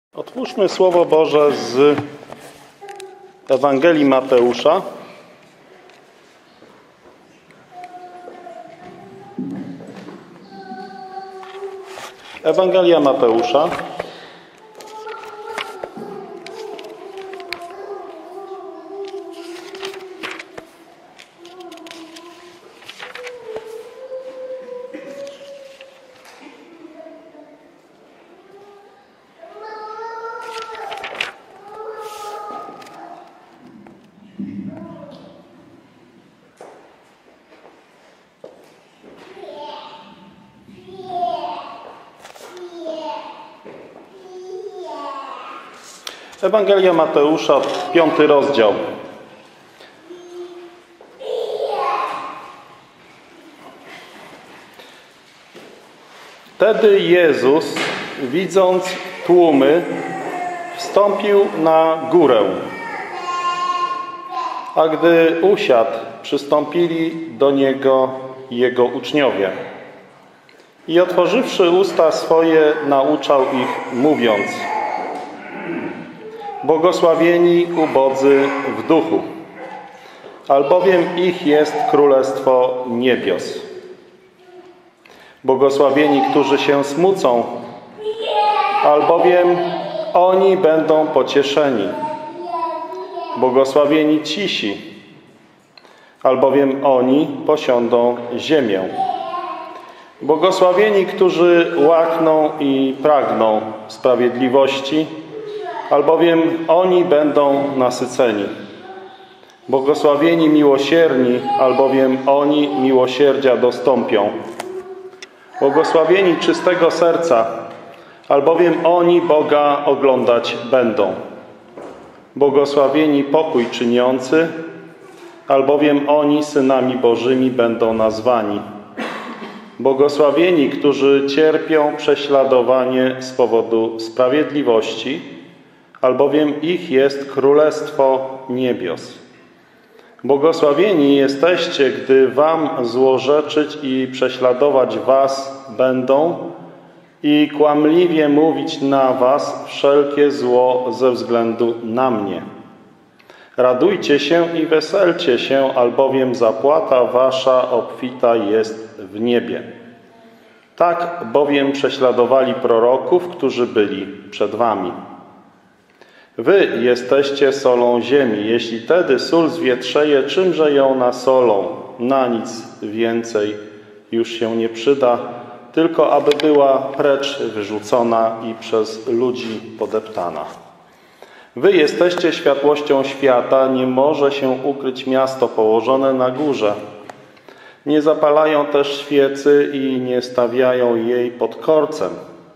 Otwórzmy Słowo Boże z Ewangelii Mateusza. Ewangelia Mateusza. Ewangelia Mateusza, 5 rozdział. Wtedy Jezus, widząc tłumy, wstąpił na górę. A gdy usiadł, przystąpili do Niego Jego uczniowie. I otworzywszy usta swoje, nauczał ich, mówiąc: Błogosławieni ubodzy w duchu, albowiem ich jest Królestwo Niebios. Błogosławieni, którzy się smucą, albowiem oni będą pocieszeni. Błogosławieni cisi, albowiem oni posiądą ziemię. Błogosławieni, którzy łakną i pragną sprawiedliwości, albowiem oni będą nasyceni. Błogosławieni miłosierni, albowiem oni miłosierdzia dostąpią. Błogosławieni czystego serca, albowiem oni Boga oglądać będą. Błogosławieni pokój czyniący, albowiem oni synami Bożymi będą nazwani. Błogosławieni, którzy cierpią prześladowanie z powodu sprawiedliwości, albowiem ich jest Królestwo Niebios. Błogosławieni jesteście, gdy wam złorzeczyć i prześladować was będą i kłamliwie mówić na was wszelkie zło ze względu na mnie. Radujcie się i weselcie się, albowiem zapłata wasza obfita jest w niebie. Tak bowiem prześladowali proroków, którzy byli przed wami. Wy jesteście solą ziemi. Jeśli tedy sól zwietrzeje, czymże ją nasolą? Na nic więcej już się nie przyda, tylko aby była precz wyrzucona i przez ludzi podeptana. Wy jesteście światłością świata. Nie może się ukryć miasto położone na górze. Nie zapalają też świecy i nie stawiają jej pod korcem,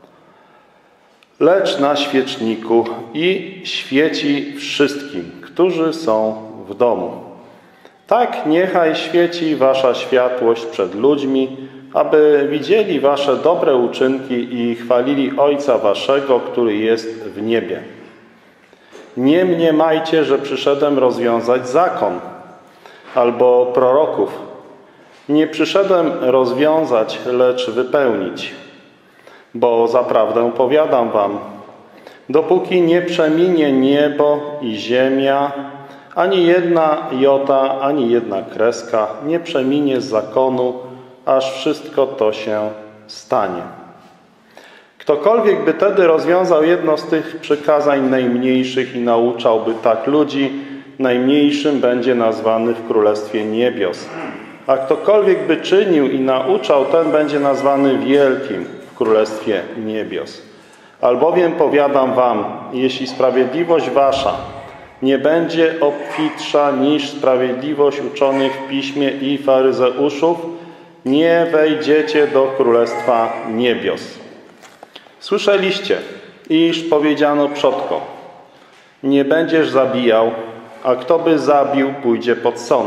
lecz na świeczniku i świeci wszystkim, którzy są w domu. Tak niechaj świeci wasza światłość przed ludźmi, aby widzieli wasze dobre uczynki i chwalili Ojca waszego, który jest w niebie. Nie mniemajcie, że przyszedłem rozwiązać zakon albo proroków. Nie przyszedłem rozwiązać, lecz wypełnić. Bo zaprawdę powiadam wam, dopóki nie przeminie niebo i ziemia, ani jedna jota, ani jedna kreska nie przeminie z zakonu, aż wszystko to się stanie. Ktokolwiek by tedy rozwiązał jedno z tych przykazań najmniejszych i nauczałby tak ludzi, najmniejszym będzie nazwany w Królestwie Niebios. A ktokolwiek by czynił i nauczał, ten będzie nazwany wielkim w Królestwie Niebios. Albowiem powiadam wam, jeśli sprawiedliwość wasza nie będzie obfitsza niż sprawiedliwość uczonych w piśmie i faryzeuszów, nie wejdziecie do Królestwa Niebios. Słyszeliście, iż powiedziano przodkom: nie będziesz zabijał, a kto by zabił, pójdzie pod sąd.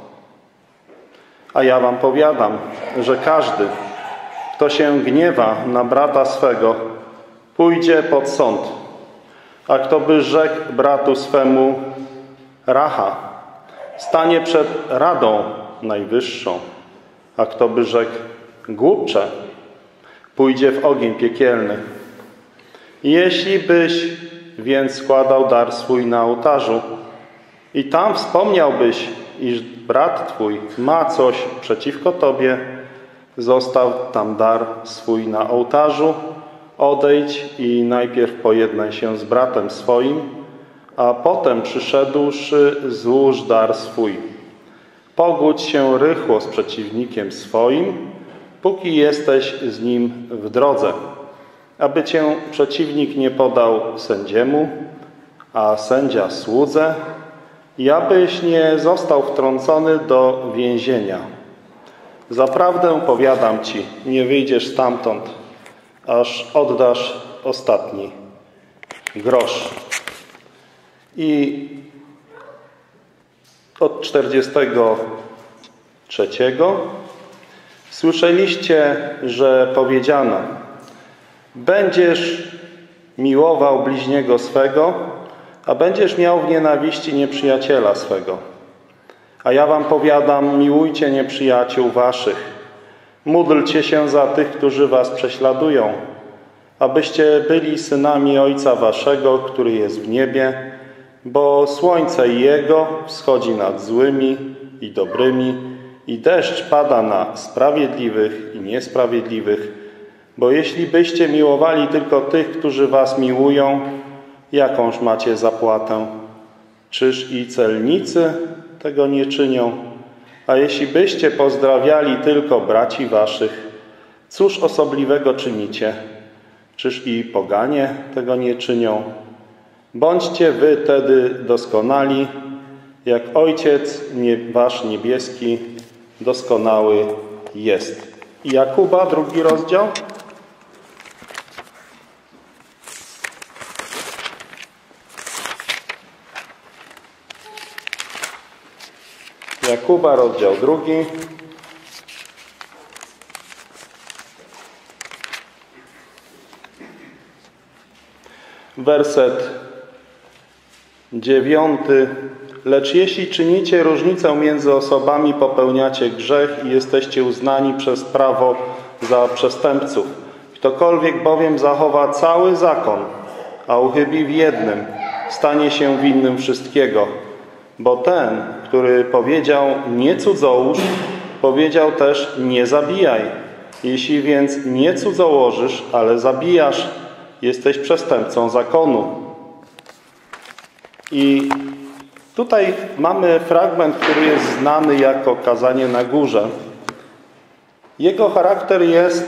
A ja wam powiadam, że każdy, kto się gniewa na brata swego, pójdzie pod sąd. A kto by rzekł bratu swemu racha, stanie przed Radą Najwyższą. A kto by rzekł głupcze, pójdzie w ogień piekielny. Jeśli byś więc składał dar swój na ołtarzu i tam wspomniałbyś, iż brat twój ma coś przeciwko tobie, zostaw tam dar swój na ołtarzu, odejdź i najpierw pojednaj się z bratem swoim, a potem przyszedłszy złóż dar swój. Pogódź się rychło z przeciwnikiem swoim, póki jesteś z nim w drodze, aby cię przeciwnik nie podał sędziemu, a sędzia słudze, i abyś nie został wtrącony do więzienia. Zaprawdę powiadam ci, nie wyjdziesz stamtąd, aż oddasz ostatni grosz. I od 43. Słyszeliście, że powiedziano: będziesz miłował bliźniego swego, a będziesz miał w nienawiści nieprzyjaciela swego. A ja wam powiadam, miłujcie nieprzyjaciół waszych. Módlcie się za tych, którzy was prześladują, abyście byli synami Ojca waszego, który jest w niebie, bo słońce Jego wschodzi nad złymi i dobrymi i deszcz pada na sprawiedliwych i niesprawiedliwych. Bo jeśli byście miłowali tylko tych, którzy was miłują, jakąż macie zapłatę? Czyż i celnicy tego nie czynią? A jeśli byście pozdrawiali tylko braci waszych, cóż osobliwego czynicie? Czyż i poganie tego nie czynią? Bądźcie wy tedy doskonali, jak Ojciec wasz niebieski doskonały jest. Jakuba, 2 rozdział. Jakuba, rozdział 2. Werset 9. Lecz jeśli czynicie różnicę między osobami, popełniacie grzech i jesteście uznani przez prawo za przestępców. Ktokolwiek bowiem zachowa cały zakon, a uchybi w jednym, stanie się winnym wszystkiego. Bo ten, który powiedział nie cudzołóż, powiedział też nie zabijaj. Jeśli więc nie cudzołożysz, ale zabijasz, jesteś przestępcą zakonu. I tutaj mamy fragment, który jest znany jako kazanie na górze. Jego charakter jest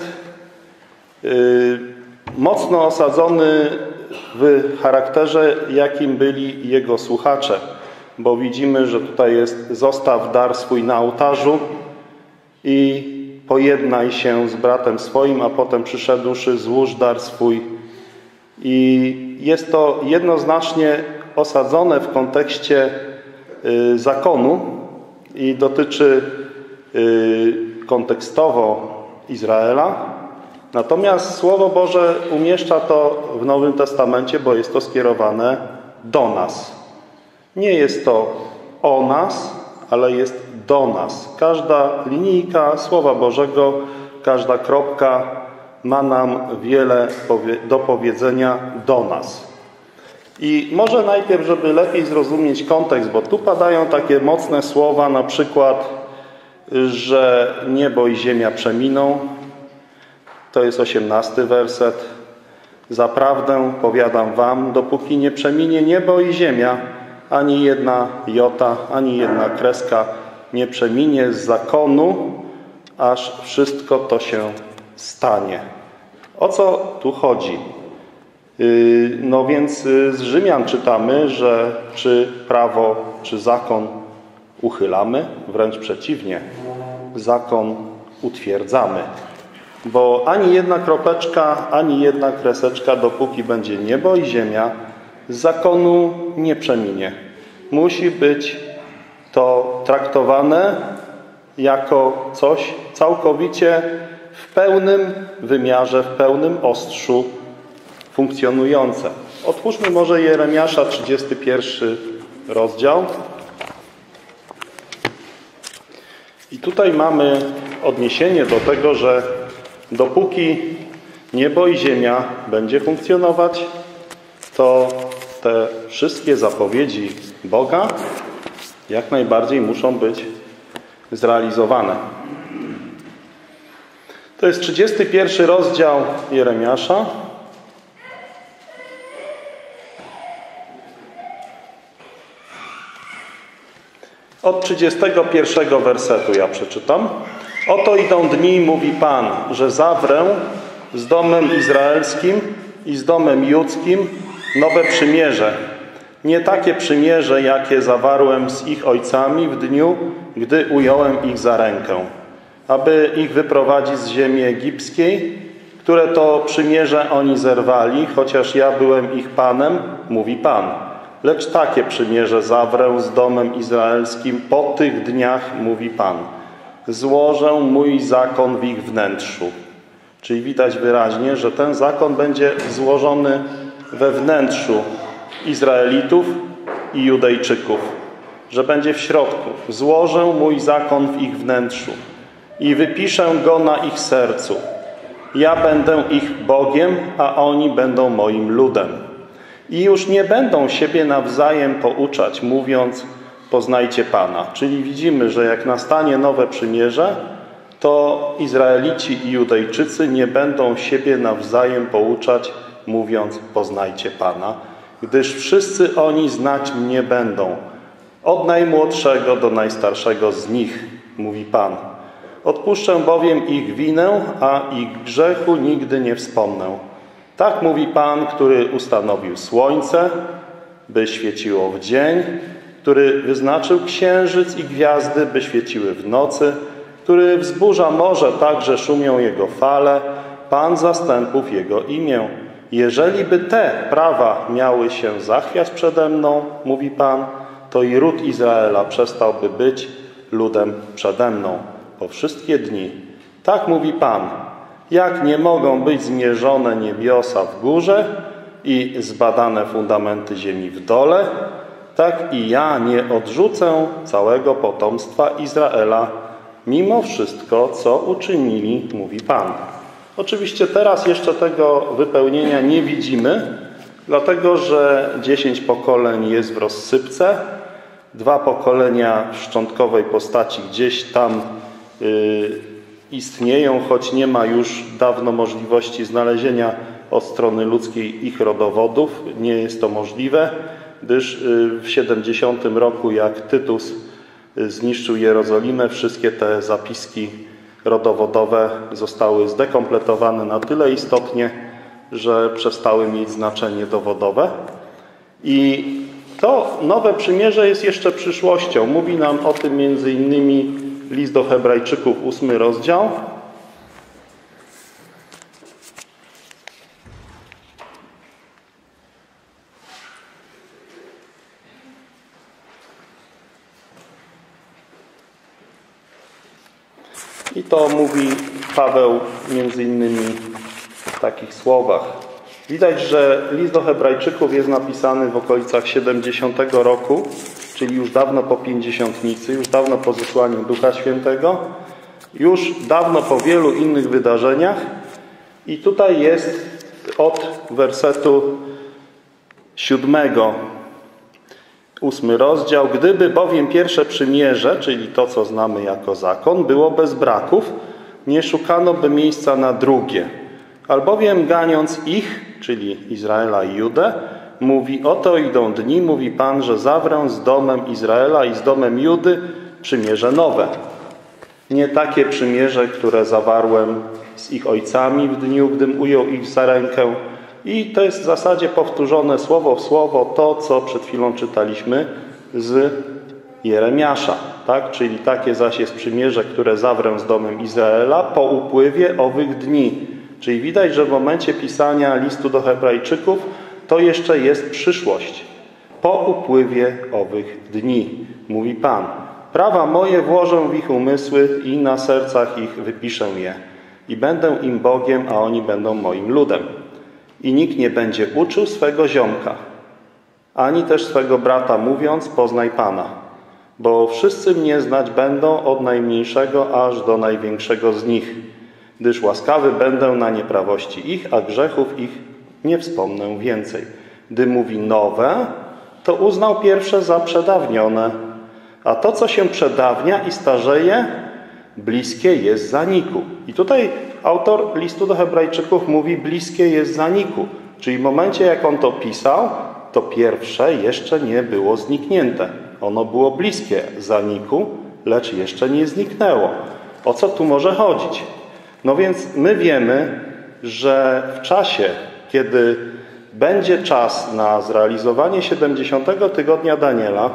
mocno osadzony w charakterze, jakim byli jego słuchacze. Bo widzimy, że tutaj jest: zostaw dar swój na ołtarzu i pojednaj się z bratem swoim, a potem przyszedłszy złóż dar swój. I jest to jednoznacznie osadzone w kontekście zakonu i dotyczy kontekstowo Izraela. Natomiast Słowo Boże umieszcza to w Nowym Testamencie, bo jest to skierowane do nas. Nie jest to o nas, ale jest do nas. Każda linijka Słowa Bożego, każda kropka ma nam wiele do powiedzenia do nas. I może najpierw, żeby lepiej zrozumieć kontekst, bo tu padają takie mocne słowa, na przykład, że niebo i ziemia przeminą. To jest 18 werset. Zaprawdę powiadam wam, dopóki nie przeminie niebo i ziemia, ani jedna jota, ani jedna kreska nie przeminie z zakonu, aż wszystko to się stanie. O co tu chodzi? No więc z Rzymian czytamy, że czy prawo, czy zakon uchylamy? Wręcz przeciwnie. Zakon utwierdzamy. Bo ani jedna kropeczka, ani jedna kreseczka, dopóki będzie niebo i ziemia, z zakonu nie przeminie. Musi być to traktowane jako coś całkowicie w pełnym wymiarze, w pełnym ostrzu funkcjonujące. Otwórzmy może Jeremiasza, 31 rozdział. I tutaj mamy odniesienie do tego, że dopóki niebo i ziemia będzie funkcjonować, to te wszystkie zapowiedzi Boga jak najbardziej muszą być zrealizowane. To jest 31 rozdział Jeremiasza. Od 31 wersetu ja przeczytam. Oto idą dni, mówi Pan, że zawrę z domem izraelskim i z domem judzkim nowe przymierze. Nie takie przymierze, jakie zawarłem z ich ojcami w dniu, gdy ująłem ich za rękę, aby ich wyprowadzić z ziemi egipskiej, które to przymierze oni zerwali, chociaż ja byłem ich Panem, mówi Pan. Lecz takie przymierze zawrę z domem izraelskim po tych dniach, mówi Pan. Złożę mój zakon w ich wnętrzu. Czyli widać wyraźnie, że ten zakon będzie złożony we wnętrzu Izraelitów i Judejczyków, że będzie w środku. Złożę mój zakon w ich wnętrzu i wypiszę go na ich sercu. Ja będę ich Bogiem, a oni będą moim ludem. I już nie będą siebie nawzajem pouczać, mówiąc, poznajcie Pana. Czyli widzimy, że jak nastanie nowe przymierze, to Izraelici i Judejczycy nie będą siebie nawzajem pouczać, mówiąc, poznajcie Pana, gdyż wszyscy oni znać mnie będą, od najmłodszego do najstarszego z nich, mówi Pan. Odpuszczę bowiem ich winę, a ich grzechu nigdy nie wspomnę. Tak mówi Pan, który ustanowił słońce, by świeciło w dzień, który wyznaczył księżyc i gwiazdy, by świeciły w nocy, który wzburza morze tak, że szumią jego fale, Pan zastępów jego imię. Jeżeli by te prawa miały się zachwiać przede mną, mówi Pan, to i ród Izraela przestałby być ludem przede mną po wszystkie dni. Tak mówi Pan. Jak nie mogą być zmierzone niebiosa w górze i zbadane fundamenty ziemi w dole, tak i ja nie odrzucę całego potomstwa Izraela, mimo wszystko, co uczynili, mówi Pan. Oczywiście teraz jeszcze tego wypełnienia nie widzimy, dlatego że 10 pokoleń jest w rozsypce, 2 pokolenia w szczątkowej postaci gdzieś tam istnieją, choć nie ma już dawno możliwości znalezienia od strony ludzkiej ich rodowodów. Nie jest to możliwe, gdyż w 70 roku, jak Tytus zniszczył Jerozolimę, wszystkie te zapiski rodowodowe zostały zdekompletowane na tyle istotnie, że przestały mieć znaczenie dowodowe. I to nowe przymierze jest jeszcze przyszłością. Mówi nam o tym między innymi list do Hebrajczyków, 8 rozdział. I to mówi Paweł między innymi w takich słowach. Widać, że list do Hebrajczyków jest napisany w okolicach 70 roku, czyli już dawno po pięćdziesiątnicy, już dawno po zesłaniu Ducha Świętego, już dawno po wielu innych wydarzeniach. I tutaj jest od wersetu 7, 8 rozdział. Gdyby bowiem pierwsze przymierze, czyli to, co znamy jako zakon, było bez braków, nie szukano by miejsca na drugie. Albowiem ganiąc ich, czyli Izraela i Judę, mówi, oto idą dni, mówi Pan, że zawrę z domem Izraela i z domem Judy przymierze nowe. Nie takie przymierze, które zawarłem z ich ojcami w dniu, gdym ujął ich za rękę. I to jest w zasadzie powtórzone słowo w słowo to, co przed chwilą czytaliśmy z Jeremiasza. Tak? Czyli takie zaś jest przymierze, które zawrę z domem Izraela po upływie owych dni. Czyli widać, że w momencie pisania listu do Hebrajczyków to jeszcze jest przyszłość. Po upływie owych dni, mówi Pan. Prawa moje włożę w ich umysły i na sercach ich wypiszę je. I będę im Bogiem, a oni będą moim ludem. I nikt nie będzie uczył swego ziomka, ani też swego brata, mówiąc, poznaj Pana. Bo wszyscy mnie znać będą od najmniejszego aż do największego z nich. gdyż łaskawy będę na nieprawości ich, a grzechów ich nie wspomnę więcej. Gdy mówi nowe, to uznał pierwsze za przedawnione, a to, co się przedawnia i starzeje, bliskie jest zaniku. I tutaj autor listu do Hebrajczyków mówi, bliskie jest zaniku. Czyli w momencie, jak on to pisał, to pierwsze jeszcze nie było zniknięte. Ono było bliskie zaniku, lecz jeszcze nie zniknęło. O co tu może chodzić? No więc my wiemy, że w czasie, kiedy będzie czas na zrealizowanie 70 tygodnia Daniela,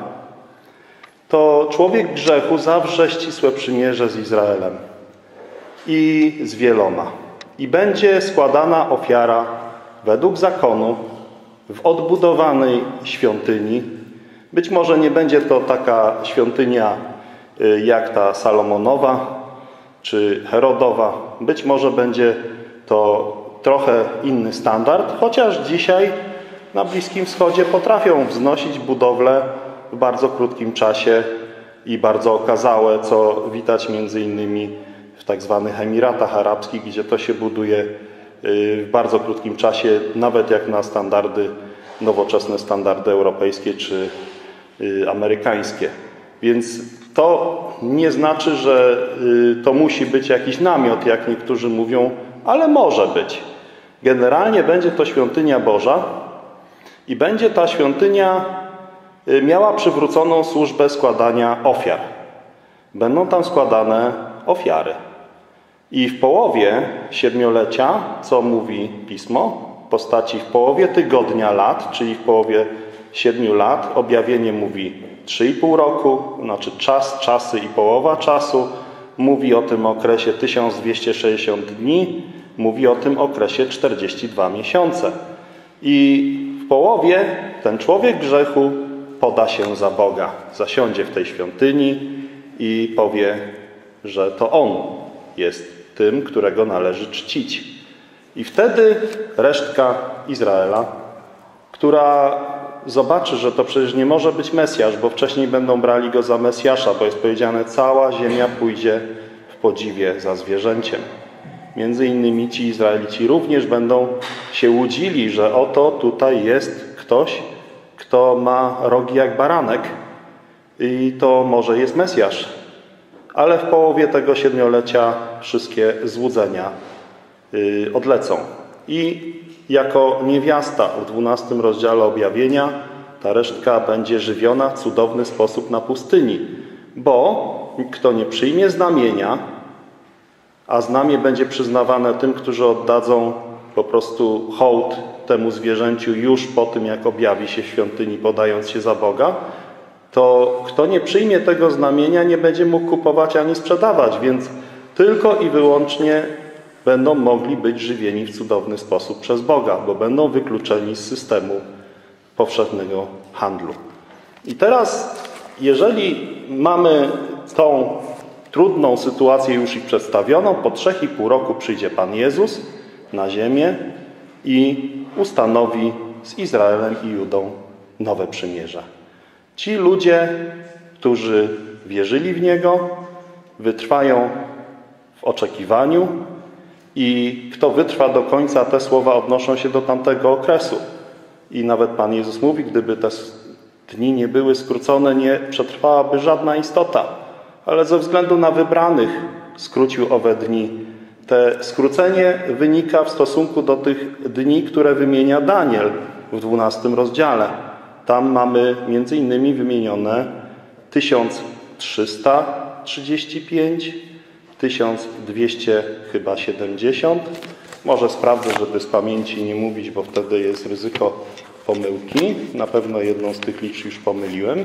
to człowiek grzechu zawrze ścisłe przymierze z Izraelem i z wieloma. I będzie składana ofiara według zakonu w odbudowanej świątyni. Być może nie będzie to taka świątynia jak ta Salomonowa czy Herodowa. Być może będzie to trochę inny standard, chociaż dzisiaj na Bliskim Wschodzie potrafią wznosić budowle w bardzo krótkim czasie i bardzo okazałe, co widać między innymi w tak zwanych Emiratach Arabskich, gdzie to się buduje w bardzo krótkim czasie, nawet jak na standardy, nowoczesne standardy europejskie czy amerykańskie. Więc to nie znaczy, że to musi być jakiś namiot, jak niektórzy mówią, ale może być. Generalnie będzie to świątynia Boża i będzie ta świątynia miała przywróconą służbę składania ofiar. Będą tam składane ofiary. I w połowie siedmiolecia, co mówi Pismo, w postaci w połowie tygodnia lat, czyli w połowie 7 lat, objawienie mówi 3,5 roku, znaczy czasy i połowa czasu, mówi o tym okresie 1260 dni, mówi o tym okresie 42 miesiące. I w połowie ten człowiek grzechu poda się za Boga, zasiądzie w tej świątyni i powie, że to On jest tym, którego należy czcić. I wtedy resztka Izraela, która zobaczy, że to przecież nie może być Mesjasz, bo wcześniej będą brali go za Mesjasza, bo jest powiedziane, cała ziemia pójdzie w podziwie za zwierzęciem. Między innymi ci Izraelici również będą się łudzili, że oto tutaj jest ktoś, kto ma rogi jak baranek i to może jest Mesjasz. Ale w połowie tego siedmiolecia wszystkie złudzenia odlecą. I jako niewiasta w 12 rozdziale objawienia ta resztka będzie żywiona w cudowny sposób na pustyni. Bo kto nie przyjmie znamienia, a znamię będzie przyznawane tym, którzy oddadzą po prostu hołd temu zwierzęciu już po tym, jak objawi się w świątyni, podając się za Boga, to kto nie przyjmie tego znamienia, nie będzie mógł kupować ani sprzedawać, więc tylko i wyłącznie będą mogli być żywieni w cudowny sposób przez Boga, bo będą wykluczeni z systemu powszechnego handlu. I teraz, jeżeli mamy tą trudną sytuację już ich przedstawioną, po 3,5 roku przyjdzie Pan Jezus na ziemię i ustanowi z Izraelem i Judą nowe przymierze. Ci ludzie, którzy wierzyli w Niego, wytrwają w oczekiwaniu i kto wytrwa do końca, te słowa odnoszą się do tamtego okresu. I nawet Pan Jezus mówi, gdyby te dni nie były skrócone, nie przetrwałaby żadna istota. Ale ze względu na wybranych skrócił owe dni. Te skrócenie wynika w stosunku do tych dni, które wymienia Daniel w 12 rozdziale. Tam mamy między innymi wymienione 1335, 1270. Może sprawdzę, żeby z pamięci nie mówić, bo wtedy jest ryzyko pomyłki. Na pewno jedną z tych liczb już pomyliłem.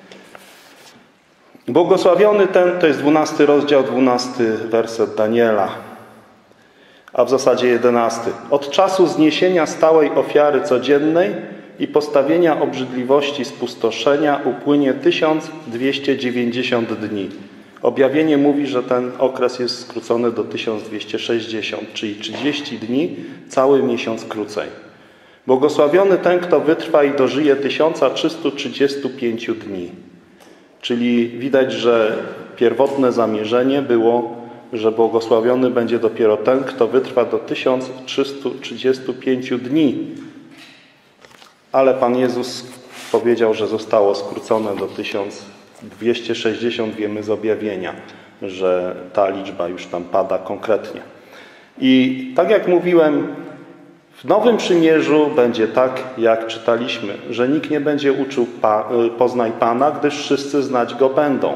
Błogosławiony ten, to jest 12 rozdział, 12 werset Daniela, a w zasadzie 11. Od czasu zniesienia stałej ofiary codziennej i postawienia obrzydliwości spustoszenia upłynie 1290 dni. Objawienie mówi, że ten okres jest skrócony do 1260, czyli 30 dni, cały miesiąc krócej. Błogosławiony ten, kto wytrwa i dożyje 1335 dni. Czyli widać, że pierwotne zamierzenie było, że błogosławiony będzie dopiero ten, kto wytrwa do 1335 dni. Ale Pan Jezus powiedział, że zostało skrócone do 1260, wiemy z objawienia, że ta liczba już tam pada konkretnie. I tak jak mówiłem, w Nowym Przymierzu będzie tak, jak czytaliśmy, że nikt nie będzie uczył poznaj Pana, gdyż wszyscy znać Go będą.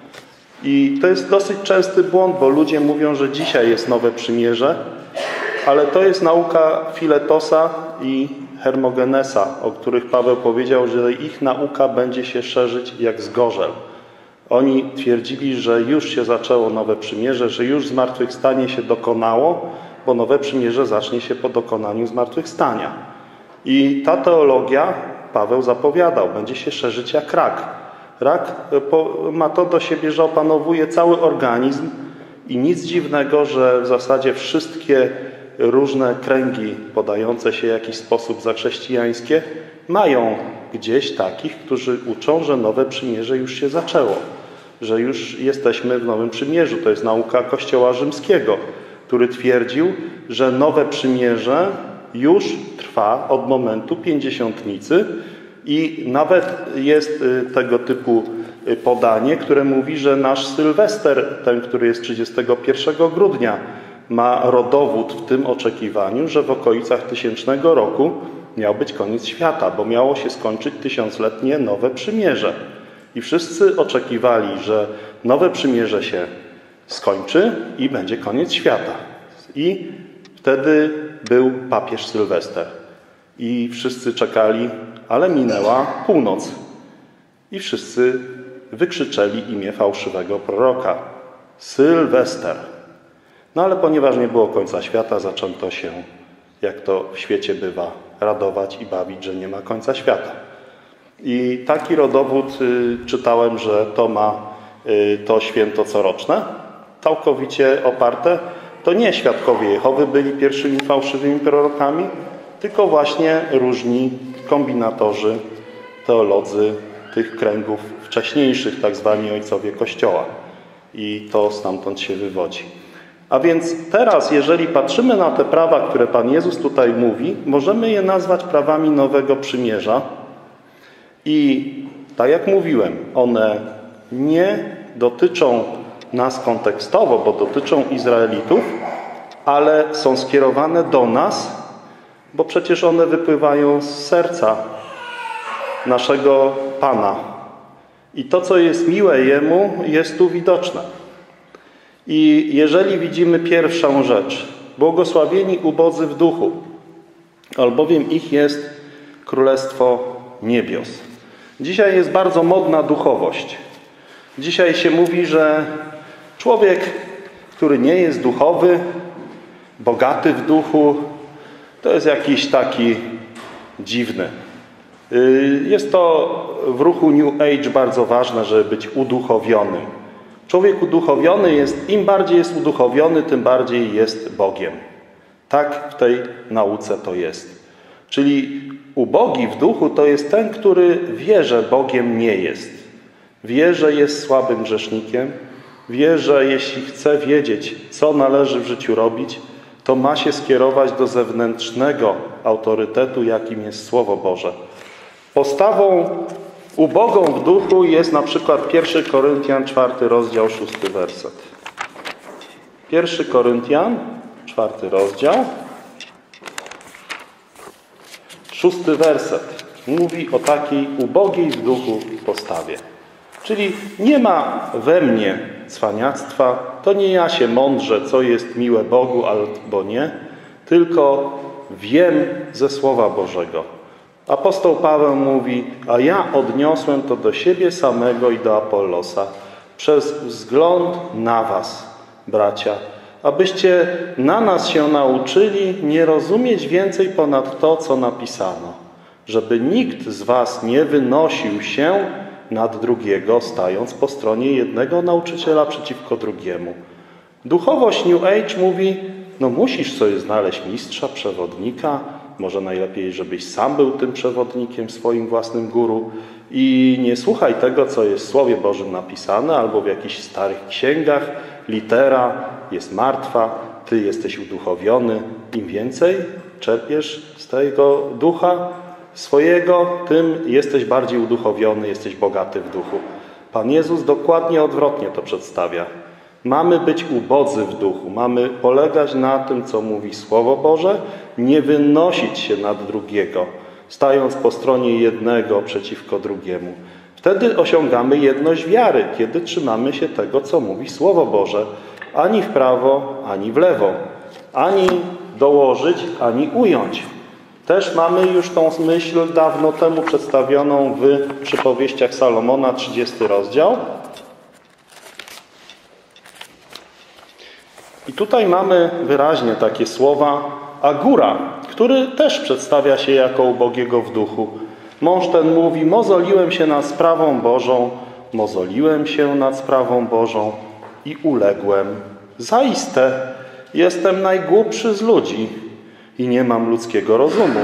I to jest dosyć częsty błąd, bo ludzie mówią, że dzisiaj jest Nowe Przymierze, ale to jest nauka Filetosa i Hermogenesa, o których Paweł powiedział, że ich nauka będzie się szerzyć jak zgorzel. Oni twierdzili, że już się zaczęło Nowe Przymierze, że już zmartwychwstanie się dokonało, bo Nowe Przymierze zacznie się po dokonaniu zmartwychwstania. I ta teologia, Paweł zapowiadał, będzie się szerzyć jak rak. Rak ma to do siebie, że opanowuje cały organizm i nic dziwnego, że w zasadzie wszystkie różne kręgi podające się w jakiś sposób za chrześcijańskie mają gdzieś takich, którzy uczą, że Nowe Przymierze już się zaczęło, że już jesteśmy w Nowym Przymierzu. To jest nauka Kościoła Rzymskiego, który twierdził, że Nowe Przymierze już trwa od momentu Pięćdziesiątnicy i nawet jest tego typu podanie, które mówi, że nasz Sylwester, ten, który jest 31 grudnia, ma rodowód w tym oczekiwaniu, że w okolicach 1000 roku miał być koniec świata, bo miało się skończyć 1000-letnie Nowe Przymierze. I wszyscy oczekiwali, że Nowe Przymierze się skończy i będzie koniec świata. I wtedy był papież Sylwester. I wszyscy czekali, ale minęła północ. I wszyscy wykrzyczeli imię fałszywego proroka. Sylwester. No ale ponieważ nie było końca świata, zaczęto się, jak to w świecie bywa, radować i bawić, że nie ma końca świata. I taki rodowód czytałem, że to ma to święto coroczne, całkowicie oparte. To nie świadkowie Jehowy byli pierwszymi fałszywymi prorokami, tylko właśnie różni kombinatorzy, teolodzy tych kręgów wcześniejszych, tak zwani ojcowie Kościoła. I to stamtąd się wywodzi. A więc teraz, jeżeli patrzymy na te prawa, które Pan Jezus tutaj mówi, możemy je nazwać prawami Nowego Przymierza. I tak jak mówiłem, one nie dotyczą nas kontekstowo, bo dotyczą Izraelitów, ale są skierowane do nas, bo przecież one wypływają z serca naszego Pana. I to, co jest miłe Jemu, jest tu widoczne. I jeżeli widzimy pierwszą rzecz, błogosławieni ubodzy w duchu, albowiem ich jest Królestwo Niebios. Dzisiaj jest bardzo modna duchowość. Dzisiaj się mówi, że człowiek, który nie jest duchowy, bogaty w duchu, to jest jakiś taki dziwny. Jest to w ruchu New Age bardzo ważne, żeby być uduchowionym. Człowiek uduchowiony jest, im bardziej jest uduchowiony, tym bardziej jest Bogiem. Tak w tej nauce to jest. Czyli ubogi w duchu to jest ten, który wie, że Bogiem nie jest. Wie, że jest słabym grzesznikiem. Wie, że jeśli chce wiedzieć, co należy w życiu robić, to ma się skierować do zewnętrznego autorytetu, jakim jest Słowo Boże. Postawą ubogą w duchu jest na przykład 1 Koryntian, 4 rozdział, 6 werset. 1 Koryntian, 4 rozdział, 6 werset. Mówi o takiej ubogiej w duchu postawie. Czyli nie ma we mnie cwaniactwa, to nie ja się mądrzę, co jest miłe Bogu albo nie, tylko wiem ze Słowa Bożego. Apostoł Paweł mówi, a ja odniosłem to do siebie samego i do Apollosa przez wzgląd na was, bracia, abyście na nas się nauczyli nie rozumieć więcej ponad to, co napisano, żeby nikt z was nie wynosił się nad drugiego, stając po stronie jednego nauczyciela przeciwko drugiemu. Duchowość New Age mówi, no musisz sobie znaleźć mistrza, przewodnika, Może najlepiej, żebyś sam był tym przewodnikiem, swoim własnym guru i nie słuchaj tego, co jest w Słowie Bożym napisane albo w jakichś starych księgach. Litera jest martwa, ty jesteś uduchowiony. Im więcej czerpiesz z tego ducha swojego, tym jesteś bardziej uduchowiony, jesteś bogaty w duchu. Pan Jezus dokładnie odwrotnie to przedstawia. Mamy być ubodzy w duchu, mamy polegać na tym, co mówi Słowo Boże, nie wynosić się nad drugiego, stając po stronie jednego przeciwko drugiemu. Wtedy osiągamy jedność wiary, kiedy trzymamy się tego, co mówi Słowo Boże, ani w prawo, ani w lewo, ani dołożyć, ani ująć. Też mamy już tą myśl dawno temu przedstawioną w Przypowieściach Salomona, 30 rozdział. I tutaj mamy wyraźnie takie słowa Agura, który też przedstawia się jako ubogiego w duchu. Mąż ten mówi: mozoliłem się nad sprawą Bożą, mozoliłem się nad sprawą Bożą i uległem. Zaiste jestem najgłupszy z ludzi i nie mam ludzkiego rozumu.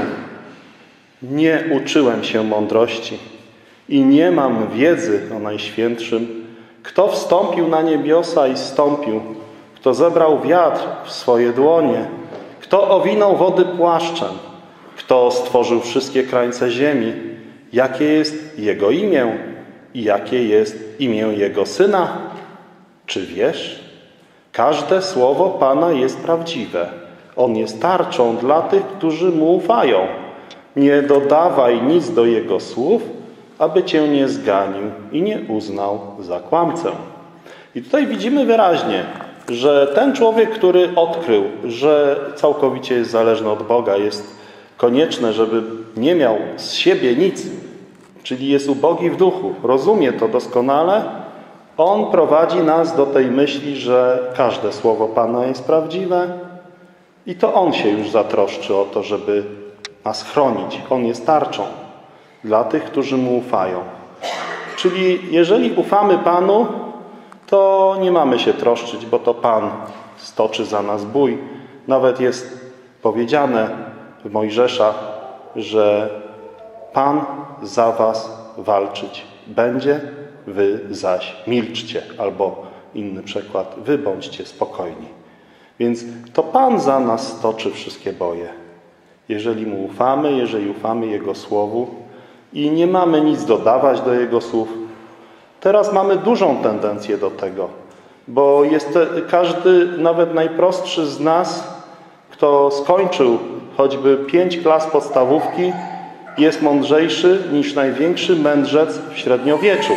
Nie uczyłem się mądrości i nie mam wiedzy o Najświętszym. Kto wstąpił na niebiosa i zstąpił? Kto zebrał wiatr w swoje dłonie? Kto owinął wody płaszczem? Kto stworzył wszystkie krańce ziemi? Jakie jest Jego imię? I jakie jest imię Jego Syna? Czy wiesz? Każde słowo Pana jest prawdziwe. On jest tarczą dla tych, którzy Mu ufają. Nie dodawaj nic do Jego słów, aby Cię nie zganił i nie uznał za kłamcę. I tutaj widzimy wyraźnie, że ten człowiek, który odkrył, że całkowicie jest zależny od Boga, jest konieczne, żeby nie miał z siebie nic, czyli jest ubogi w duchu, rozumie to doskonale, on prowadzi nas do tej myśli, że każde słowo Pana jest prawdziwe i to On się już zatroszczy o to, żeby nas chronić. On jest tarczą dla tych, którzy Mu ufają. Czyli jeżeli ufamy Panu, to nie mamy się troszczyć, bo to Pan stoczy za nas bój. Nawet jest powiedziane w Mojżesza, że Pan za was walczyć będzie, wy zaś milczcie. Albo inny przykład, wy bądźcie spokojni. Więc to Pan za nas stoczy wszystkie boje. Jeżeli Mu ufamy, jeżeli ufamy Jego Słowu i nie mamy nic dodawać do Jego słów. Teraz mamy dużą tendencję do tego, bo jest każdy, nawet najprostszy z nas, kto skończył choćby 5 klas podstawówki, jest mądrzejszy niż największy mędrzec w średniowieczu.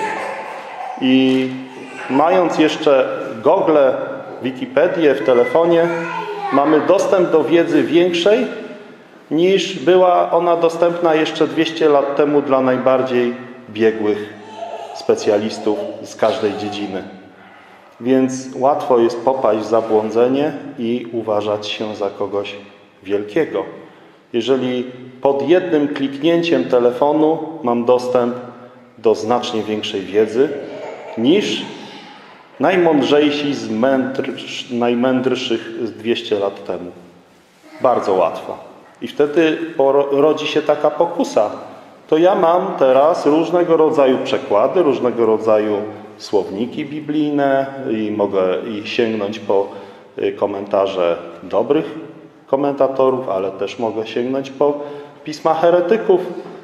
I mając jeszcze Google, Wikipedię w telefonie, mamy dostęp do wiedzy większej niż była ona dostępna jeszcze 200 lat temu dla najbardziej biegłych specjalistów z każdej dziedziny. Więc łatwo jest popaść w zabłądzenie i uważać się za kogoś wielkiego. Jeżeli pod jednym kliknięciem telefonu mam dostęp do znacznie większej wiedzy niż najmądrzejsi z najmędrszych z 200 lat temu. Bardzo łatwo. I wtedy rodzi się taka pokusa. To ja mam teraz różnego rodzaju przekłady, różnego rodzaju słowniki biblijne i mogę sięgnąć po komentarze dobrych komentatorów, ale też mogę sięgnąć po pisma heretyków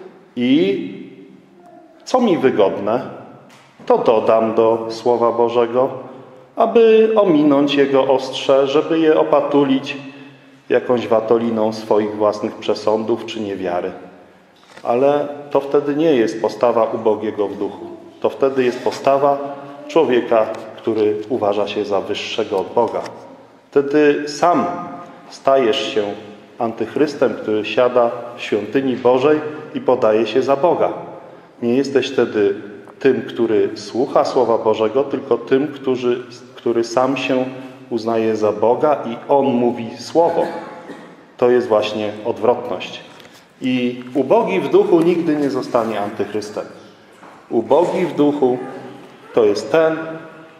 i co mi wygodne, to dodam do Słowa Bożego, aby ominąć jego ostrze, żeby je opatulić jakąś watoliną swoich własnych przesądów czy niewiary. Ale to wtedy nie jest postawa ubogiego w duchu. To wtedy jest postawa człowieka, który uważa się za wyższego od Boga. Wtedy sam stajesz się antychrystem, który siada w świątyni Bożej i podaje się za Boga. Nie jesteś wtedy tym, który słucha Słowa Bożego, tylko tym, który sam się uznaje za Boga i On mówi Słowo. To jest właśnie odwrotność. I ubogi w duchu nigdy nie zostanie antychrystem. Ubogi w duchu to jest ten,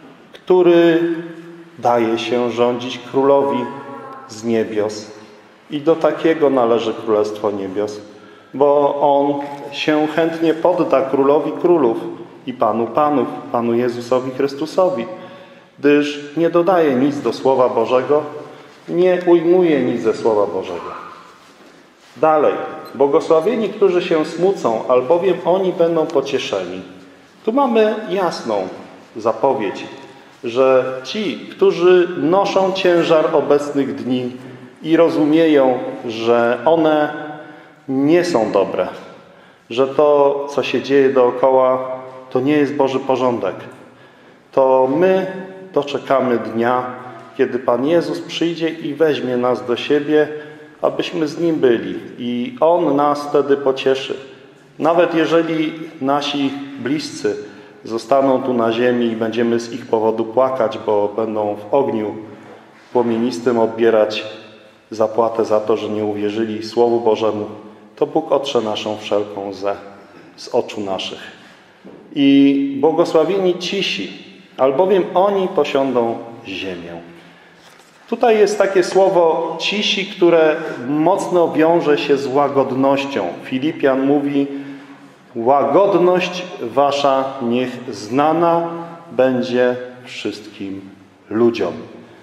który daje się rządzić królowi z niebios I do takiego należy Królestwo Niebios, bo On się chętnie podda Królowi Królów i Panu Panów, Panu Jezusowi Chrystusowi, gdyż nie dodaje nic do Słowa Bożego, nie ujmuje nic ze Słowa Bożego. Dalej, błogosławieni, którzy się smucą, albowiem oni będą pocieszeni. Tu mamy jasną zapowiedź, że ci, którzy noszą ciężar obecnych dni i rozumieją, że one nie są dobre, że to, co się dzieje dookoła, to nie jest Boży porządek, to my doczekamy dnia, kiedy Pan Jezus przyjdzie i weźmie nas do siebie, abyśmy z Nim byli. I On nas wtedy pocieszy. Nawet jeżeli nasi bliscy zostaną tu na ziemi i będziemy z ich powodu płakać, bo będą w ogniu płomienistym odbierać zapłatę za to, że nie uwierzyli Słowu Bożemu, to Bóg otrze naszą wszelką łzę z oczu naszych. I błogosławieni cisi, albowiem oni posiądą ziemię. Tutaj jest takie słowo cisi, które mocno wiąże się z łagodnością. Filipian mówi: łagodność wasza niech znana będzie wszystkim ludziom.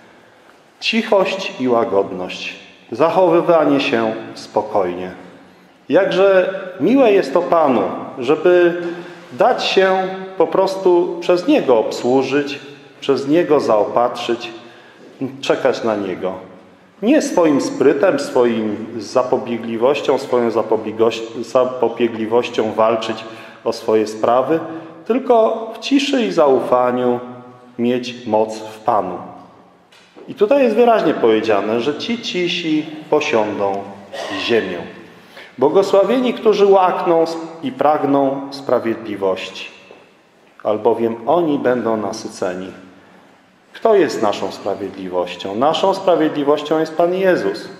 Cichość i łagodność. Zachowywanie się spokojnie. Jakże miłe jest to Panu, żeby dać się po prostu przez Niego obsłużyć, przez Niego zaopatrzyć, czekać na Niego. Nie swoim sprytem, swoim zapobiegliwością, swoją zapobiegliwością walczyć o swoje sprawy, tylko w ciszy i zaufaniu mieć moc w Panu. I tutaj jest wyraźnie powiedziane, że ci cisi posiądą ziemię. Błogosławieni, którzy łakną i pragną sprawiedliwości, albowiem oni będą nasyceni. Kto jest naszą sprawiedliwością? Naszą sprawiedliwością jest Pan Jezus.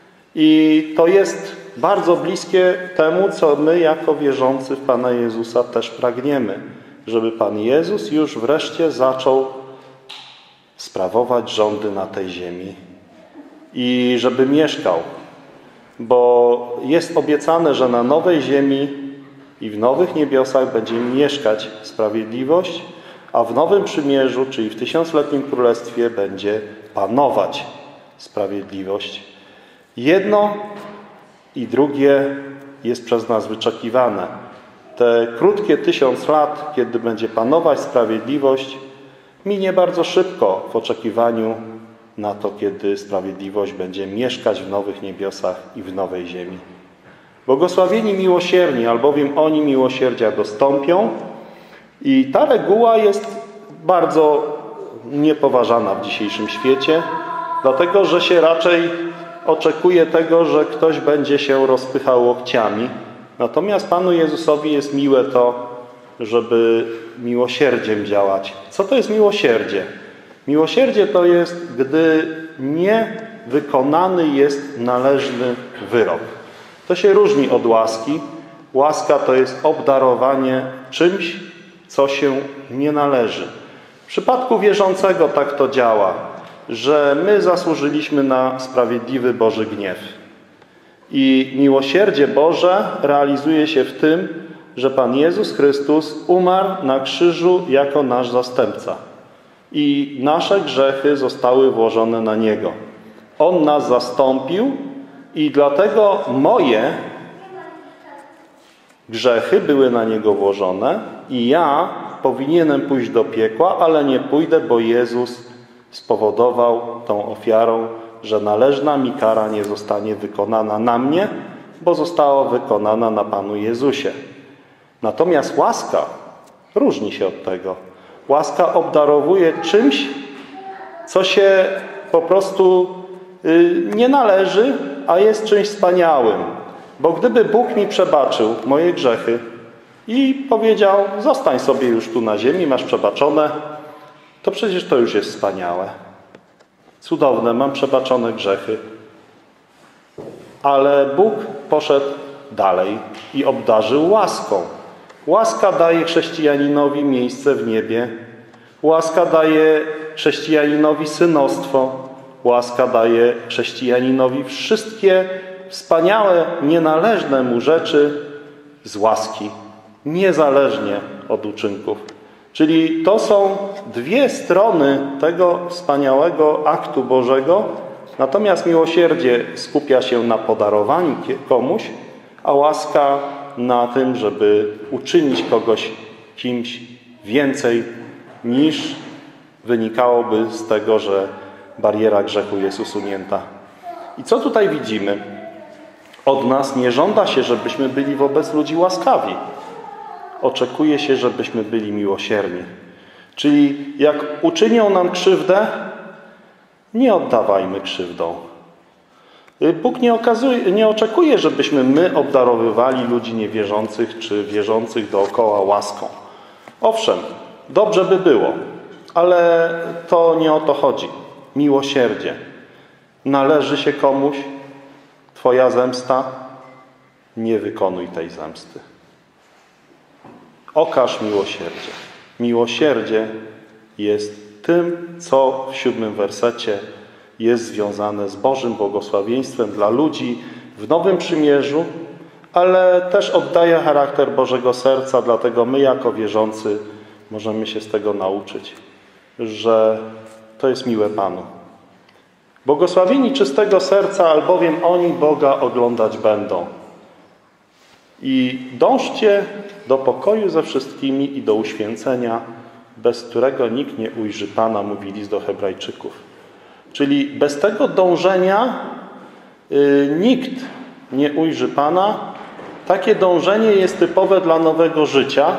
I to jest bardzo bliskie temu, co my jako wierzący w Pana Jezusa też pragniemy. Żeby Pan Jezus już wreszcie zaczął sprawować rządy na tej ziemi. I żeby mieszkał. Bo jest obiecane, że na nowej ziemi i w nowych niebiosach będzie mieszkać sprawiedliwość, a w Nowym Przymierzu, czyli w 1000-letnim Królestwie, będzie panować sprawiedliwość. Jedno i drugie jest przez nas wyczekiwane. Te krótkie 1000 lat, kiedy będzie panować sprawiedliwość, minie bardzo szybko w oczekiwaniu na to, kiedy sprawiedliwość będzie mieszkać w nowych niebiosach i w nowej ziemi. Błogosławieni miłosierni, albowiem oni miłosierdzia dostąpią. I ta reguła jest bardzo niepoważana w dzisiejszym świecie, dlatego że się raczej oczekuje tego, że ktoś będzie się rozpychał łokciami. Natomiast Panu Jezusowi jest miłe to, żeby miłosierdziem działać. Co to jest miłosierdzie? Miłosierdzie to jest, gdy nie wykonany jest należny wyrok. To się różni od łaski. Łaska to jest obdarowanie czymś, co się nie należy. W przypadku wierzącego tak to działa, że my zasłużyliśmy na sprawiedliwy Boży gniew. I miłosierdzie Boże realizuje się w tym, że Pan Jezus Chrystus umarł na krzyżu jako nasz zastępca. I nasze grzechy zostały włożone na Niego. On nas zastąpił i dlatego moje grzechy były na Niego włożone i ja powinienem pójść do piekła, ale nie pójdę, bo Jezus spowodował tą ofiarą, że należna mi kara nie zostanie wykonana na mnie, bo została wykonana na Panu Jezusie. Natomiast łaska różni się od tego. Łaska obdarowuje czymś, co się po prostu nie należy, a jest czymś wspaniałym. Bo gdyby Bóg mi przebaczył moje grzechy i powiedział: zostań sobie już tu na ziemi, masz przebaczone, to przecież to już jest wspaniałe. Cudowne, mam przebaczone grzechy. Ale Bóg poszedł dalej i obdarzył łaską. Łaska daje chrześcijaninowi miejsce w niebie. Łaska daje chrześcijaninowi synostwo. łaska daje chrześcijaninowi wszystkie wspaniałe, nienależne mu rzeczy z łaski, niezależnie od uczynków. Czyli to są dwie strony tego wspaniałego aktu Bożego, natomiast miłosierdzie skupia się na podarowaniu komuś, a łaska na tym, żeby uczynić kogoś kimś więcej niż wynikałoby z tego, że bariera grzechu jest usunięta. I co tutaj widzimy? Od nas nie żąda się, żebyśmy byli wobec ludzi łaskawi. Oczekuje się, żebyśmy byli miłosierni. Czyli jak uczynią nam krzywdę, nie oddawajmy krzywdą. Bóg nie oczekuje, żebyśmy my obdarowywali ludzi niewierzących czy wierzących dookoła łaską. Owszem, dobrze by było, ale to nie o to chodzi. Miłosierdzie. Należy się komuś Twoja zemsta, nie wykonuj tej zemsty. Okaż miłosierdzie. Miłosierdzie jest tym, co w 7 wersecie jest związane z Bożym błogosławieństwem dla ludzi w Nowym Przymierzu, ale też oddaje charakter Bożego serca, dlatego my jako wierzący możemy się z tego nauczyć, że to jest miłe Panu. Błogosławieni czystego serca, albowiem oni Boga oglądać będą. I dążcie do pokoju ze wszystkimi i do uświęcenia, bez którego nikt nie ujrzy Pana, mówi list do Hebrajczyków. Czyli bez tego dążenia nikt nie ujrzy Pana. Takie dążenie jest typowe dla nowego życia,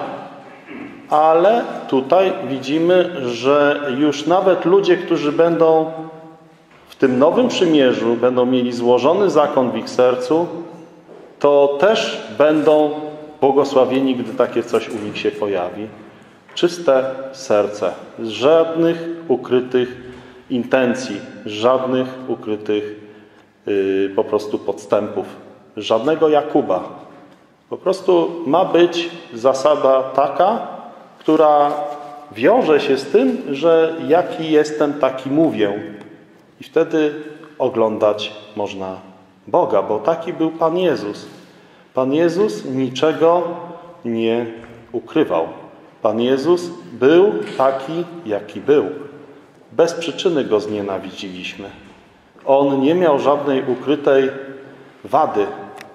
ale tutaj widzimy, że już nawet ludzie, którzy będą w tym nowym przymierzu, będą mieli złożony zakon w ich sercu, to też będą błogosławieni, gdy takie coś u nich się pojawi. Czyste serce, żadnych ukrytych intencji, żadnych ukrytych po prostu podstępów, żadnego Jakuba. Po prostu ma być zasada taka, która wiąże się z tym, że jaki jestem, taki mówię. I wtedy oglądać można Boga, bo taki był Pan Jezus. Pan Jezus niczego nie ukrywał. Pan Jezus był taki, jaki był. Bez przyczyny Go znienawidziliśmy. On nie miał żadnej ukrytej wady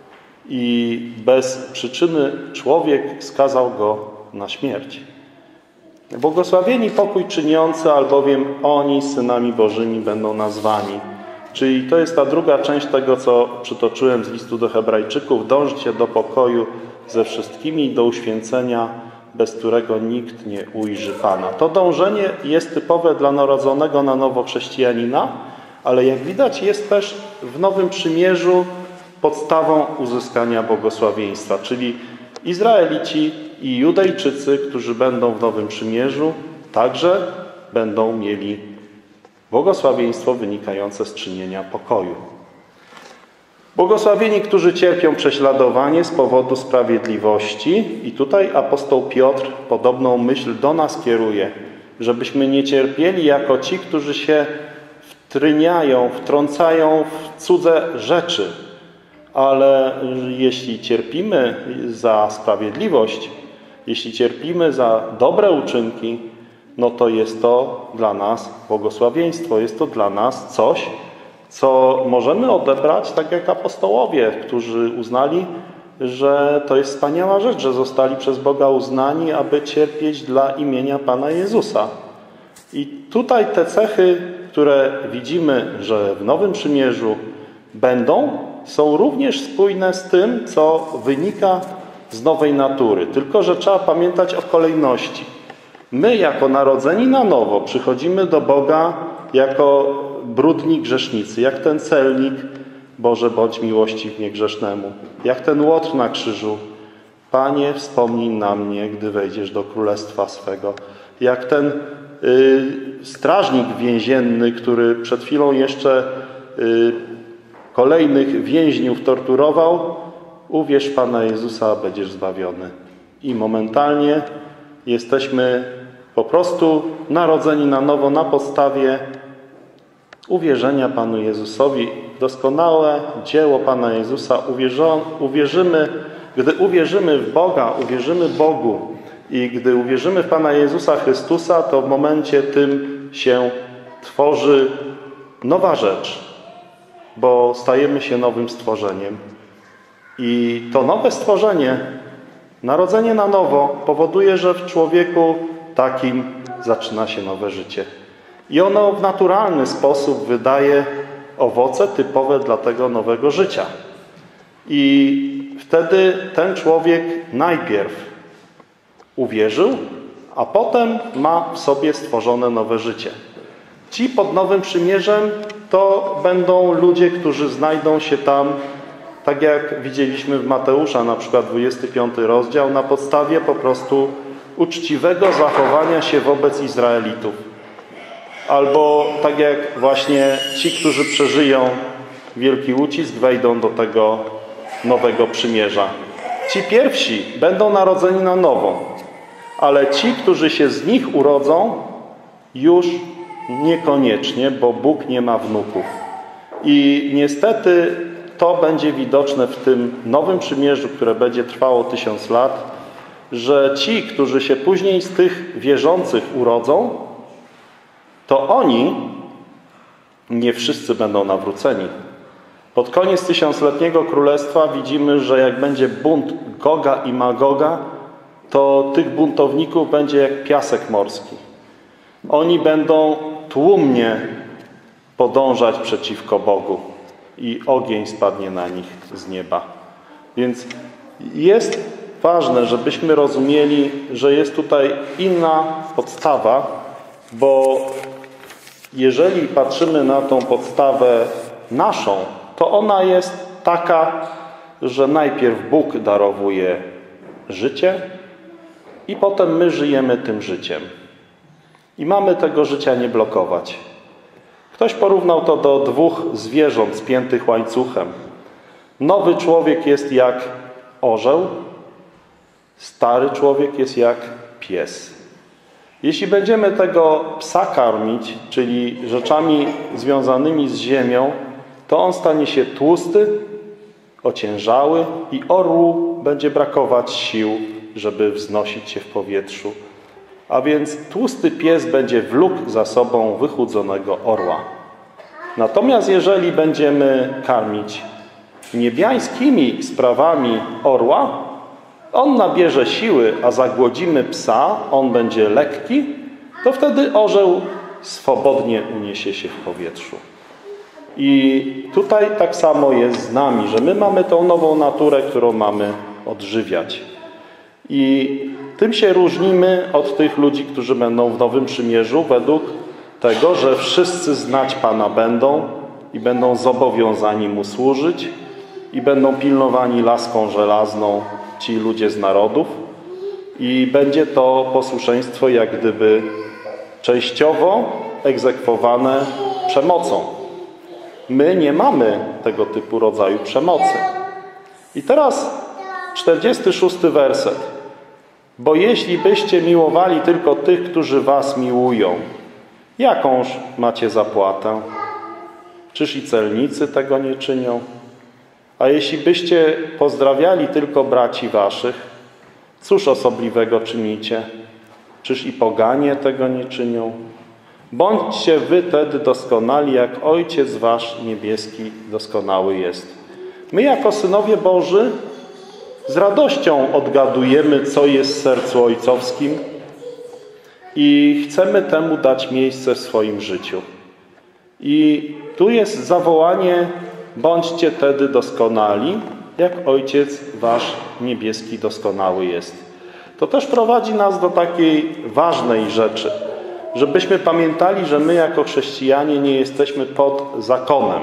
i bez przyczyny człowiek skazał Go na śmierć. Błogosławieni pokój czyniący, albowiem oni synami Bożymi będą nazwani. Czyli to jest ta druga część tego, co przytoczyłem z listu do Hebrajczyków. Dążcie do pokoju ze wszystkimi i do uświęcenia, bez którego nikt nie ujrzy Pana. To dążenie jest typowe dla narodzonego na nowo chrześcijanina, ale jak widać jest też w Nowym Przymierzu podstawą uzyskania błogosławieństwa. Czyli Izraelici i Judejczycy, którzy będą w Nowym Przymierzu, także będą mieli błogosławieństwo wynikające z czynienia pokoju. Błogosławieni, którzy cierpią prześladowanie z powodu sprawiedliwości. I tutaj apostoł Piotr podobną myśl do nas kieruje, żebyśmy nie cierpieli jako ci, którzy się wtryniają, wtrącają w cudze rzeczy. Ale jeśli cierpimy za sprawiedliwość, jeśli cierpimy za dobre uczynki, no to jest to dla nas błogosławieństwo. Jest to dla nas coś, co możemy odebrać tak jak apostołowie, którzy uznali, że to jest wspaniała rzecz, że zostali przez Boga uznani, aby cierpieć dla imienia Pana Jezusa. I tutaj te cechy, które widzimy, że w Nowym Przymierzu będą, są również spójne z tym, co wynika z nowej natury. Tylko że trzeba pamiętać o kolejności. My, jako narodzeni na nowo, przychodzimy do Boga jako brudni grzesznicy, jak ten celnik, Boże, bądź miłościw grzesznemu, jak ten łotr na krzyżu, Panie, wspomnij na mnie, gdy wejdziesz do królestwa swego, jak ten strażnik więzienny, który przed chwilą jeszcze kolejnych więźniów torturował, uwierz Pana Jezusa, będziesz zbawiony. I momentalnie jesteśmy po prostu narodzeni na nowo na podstawie uwierzenia Panu Jezusowi. Doskonałe dzieło Pana Jezusa gdy uwierzymy w Boga, uwierzymy Bogu i gdy uwierzymy w Pana Jezusa Chrystusa, to w momencie tym się tworzy nowa rzecz, bo stajemy się nowym stworzeniem. I to nowe stworzenie, narodzenie na nowo, powoduje, że w człowieku takim zaczyna się nowe życie. I ono w naturalny sposób wydaje owoce typowe dla tego nowego życia. I wtedy ten człowiek najpierw uwierzył, a potem ma w sobie stworzone nowe życie. Ci pod Nowym Przymierzem to będą ludzie, którzy znajdą się tam, tak jak widzieliśmy w Mateusza, na przykład 25 rozdział, na podstawie po prostu uczciwego zachowania się wobec Izraelitów. Albo tak jak właśnie ci, którzy przeżyją wielki ucisk, wejdą do tego nowego przymierza. Ci pierwsi będą narodzeni na nowo, ale ci, którzy się z nich urodzą, już niekoniecznie, bo Bóg nie ma wnuków. I niestety to będzie widoczne w tym nowym przymierzu, które będzie trwało 1000 lat, że ci, którzy się później z tych wierzących urodzą, to oni nie wszyscy będą nawróceni. Pod koniec 1000-letniego królestwa widzimy, że jak będzie bunt Goga i Magoga, to tych buntowników będzie jak piasek morski. Oni będą tłumnie podążać przeciwko Bogu i ogień spadnie na nich z nieba. Więc jest ważne, żebyśmy rozumieli, że jest tutaj inna podstawa, bo jeżeli patrzymy na tą podstawę naszą, to ona jest taka, że najpierw Bóg darowuje życie i potem my żyjemy tym życiem. I mamy tego życia nie blokować. Ktoś porównał to do 2 zwierząt spiętych łańcuchem. Nowy człowiek jest jak orzeł, stary człowiek jest jak pies. Jeśli będziemy tego psa karmić, czyli rzeczami związanymi z ziemią, to on stanie się tłusty, ociężały i orłu będzie brakować sił, żeby wznosić się w powietrzu. A więc tłusty pies będzie wlókł za sobą wychudzonego orła. Natomiast jeżeli będziemy karmić niebiańskimi sprawami orła, on nabierze siły, a zagłodzimy psa, on będzie lekki, to wtedy orzeł swobodnie uniesie się w powietrzu. I tutaj tak samo jest z nami, że my mamy tą nową naturę, którą mamy odżywiać. I tym się różnimy od tych ludzi, którzy będą w Nowym Przymierzu, według tego, że wszyscy znać Pana będą i będą zobowiązani Mu służyć i będą pilnowani laską żelazną ci ludzie z narodów i będzie to posłuszeństwo jak gdyby częściowo egzekwowane przemocą. My nie mamy tego typu rodzaju przemocy. I teraz 46 werset. Bo jeśli byście miłowali tylko tych, którzy was miłują, jakąż macie zapłatę? Czyż i celnicy tego nie czynią? A jeśli byście pozdrawiali tylko braci waszych, cóż osobliwego czynicie? Czyż i poganie tego nie czynią? Bądźcie wy tedy doskonali, jak Ojciec wasz niebieski doskonały jest. My jako synowie Boży z radością odgadujemy, co jest w sercu ojcowskim i chcemy temu dać miejsce w swoim życiu. I tu jest zawołanie: bądźcie tedy doskonali, jak Ojciec wasz niebieski doskonały jest. To też prowadzi nas do takiej ważnej rzeczy, żebyśmy pamiętali, że my jako chrześcijanie nie jesteśmy pod zakonem,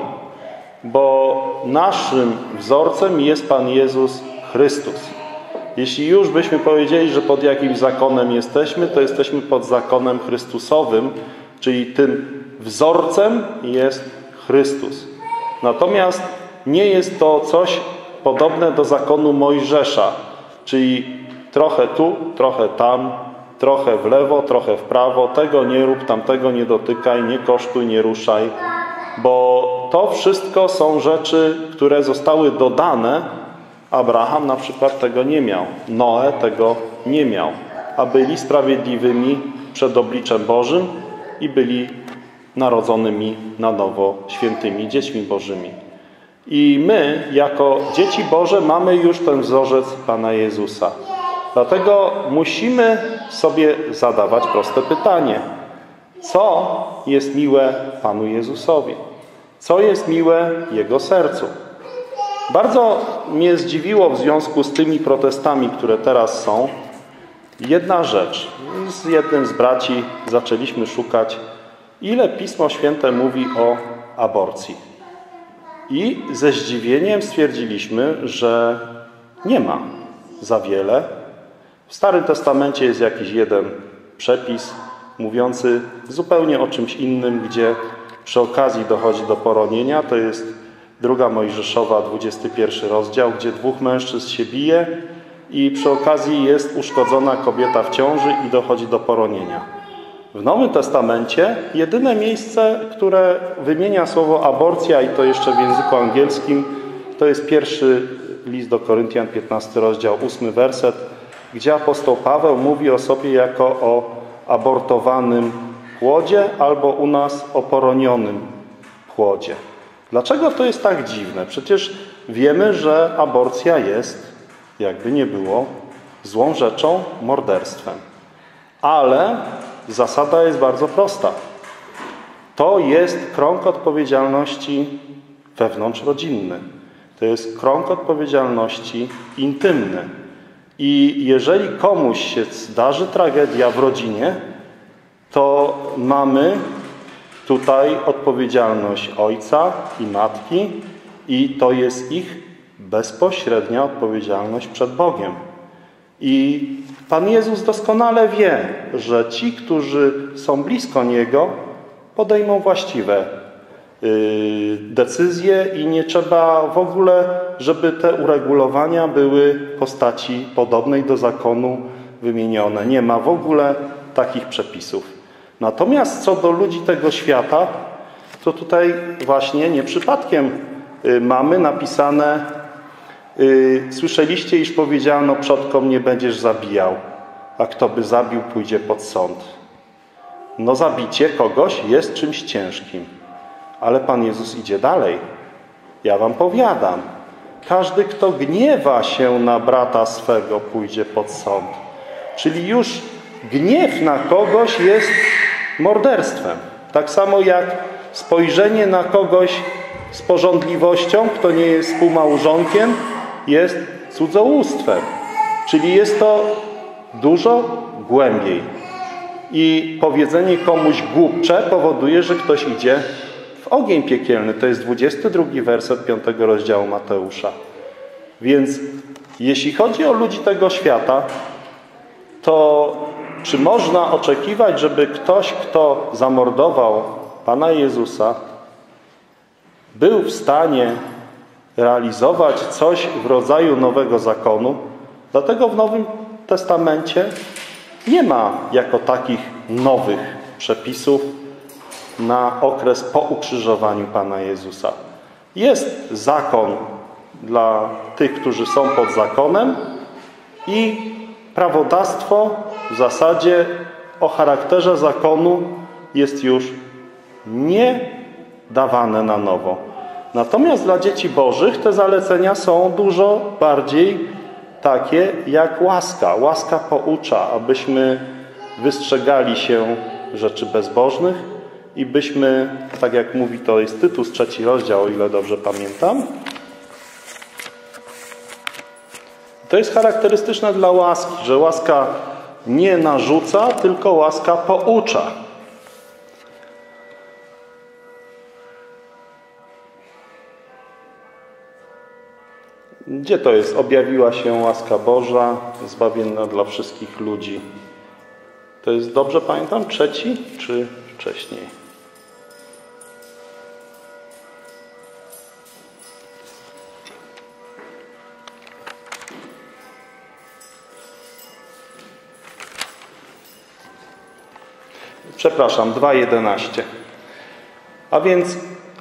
bo naszym wzorcem jest Pan Jezus Chrystus. Jeśli już byśmy powiedzieli, że pod jakimś zakonem jesteśmy, to jesteśmy pod zakonem Chrystusowym, czyli tym wzorcem jest Chrystus. Natomiast nie jest to coś podobne do zakonu Mojżesza, czyli trochę tu, trochę tam, trochę w lewo, trochę w prawo, tego nie rób, tamtego nie dotykaj, nie kosztuj, nie ruszaj. bo to wszystko są rzeczy, które zostały dodane. Abraham na przykład tego nie miał. Noe tego nie miał. A byli sprawiedliwymi przed obliczem Bożym i byli narodzonymi na nowo świętymi dziećmi Bożymi. I my, jako dzieci Boże, mamy już ten wzorzec Pana Jezusa. Dlatego musimy sobie zadawać proste pytanie. Co jest miłe Panu Jezusowi? Co jest miłe Jego sercu? Bardzo mnie zdziwiło w związku z tymi protestami, które teraz są, jedna rzecz. Z jednym z braci zaczęliśmy szukać, ile Pismo Święte mówi o aborcji. I ze zdziwieniem stwierdziliśmy, że nie ma za wiele. W Starym Testamencie jest jakiś jeden przepis mówiący zupełnie o czymś innym, gdzie przy okazji dochodzi do poronienia. To jest 2 Mojżeszowa, 21 rozdział, gdzie 2 mężczyzn się bije i przy okazji jest uszkodzona kobieta w ciąży i dochodzi do poronienia. W Nowym Testamencie jedyne miejsce, które wymienia słowo aborcja, i to jeszcze w języku angielskim, to jest 1 list do Koryntian, 15 rozdział, 8 werset, gdzie apostoł Paweł mówi o sobie jako o abortowanym płodzie albo u nas o poronionym płodzie. Dlaczego to jest tak dziwne? Przecież wiemy, że aborcja jest, jakby nie było, złą rzeczą, morderstwem. Ale zasada jest bardzo prosta. To jest krąg odpowiedzialności wewnątrzrodzinny. To jest krąg odpowiedzialności intymny. I jeżeli komuś się zdarzy tragedia w rodzinie, to mamy tutaj odpowiedzialność ojca i matki i to jest ich bezpośrednia odpowiedzialność przed Bogiem. I Pan Jezus doskonale wie, że ci, którzy są blisko Niego, podejmą właściwe decyzje i nie trzeba w ogóle, żeby te uregulowania były w postaci podobnej do zakonu wymienione. Nie ma w ogóle takich przepisów. Natomiast co do ludzi tego świata, to tutaj właśnie nie przypadkiem mamy napisane: słyszeliście, iż powiedziano przodkom, nie będziesz zabijał, a kto by zabił, pójdzie pod sąd. No zabicie kogoś jest czymś ciężkim. Ale Pan Jezus idzie dalej. Ja wam powiadam, każdy, kto gniewa się na brata swego, pójdzie pod sąd. Czyli już gniew na kogoś jest morderstwem. Tak samo jak spojrzenie na kogoś z pożądliwością, kto nie jest współmałżonkiem, jest cudzołóstwem. Czyli jest to dużo głębiej. I powiedzenie komuś głupcze powoduje, że ktoś idzie w ogień piekielny. To jest 22 werset 5 rozdziału Mateusza. Więc jeśli chodzi o ludzi tego świata, to czy można oczekiwać, żeby ktoś, kto zamordował Pana Jezusa, był w stanie realizować coś w rodzaju nowego zakonu? Dlatego w Nowym Testamencie nie ma jako takich nowych przepisów na okres po ukrzyżowaniu Pana Jezusa. Jest zakon dla tych, którzy są pod zakonem i prawodawstwo w zasadzie o charakterze zakonu jest już nie dawane na nowo. Natomiast dla dzieci bożych te zalecenia są dużo bardziej takie jak łaska. Łaska poucza, abyśmy wystrzegali się rzeczy bezbożnych i byśmy, tak jak mówi, to jest Tytus 3 rozdział, o ile dobrze pamiętam. To jest charakterystyczne dla łaski, że łaska nie narzuca, tylko łaska poucza. Gdzie to jest? Objawiła się łaska Boża, zbawienna dla wszystkich ludzi. To jest, dobrze pamiętam, 3 czy wcześniej? Przepraszam, 2:11. A więc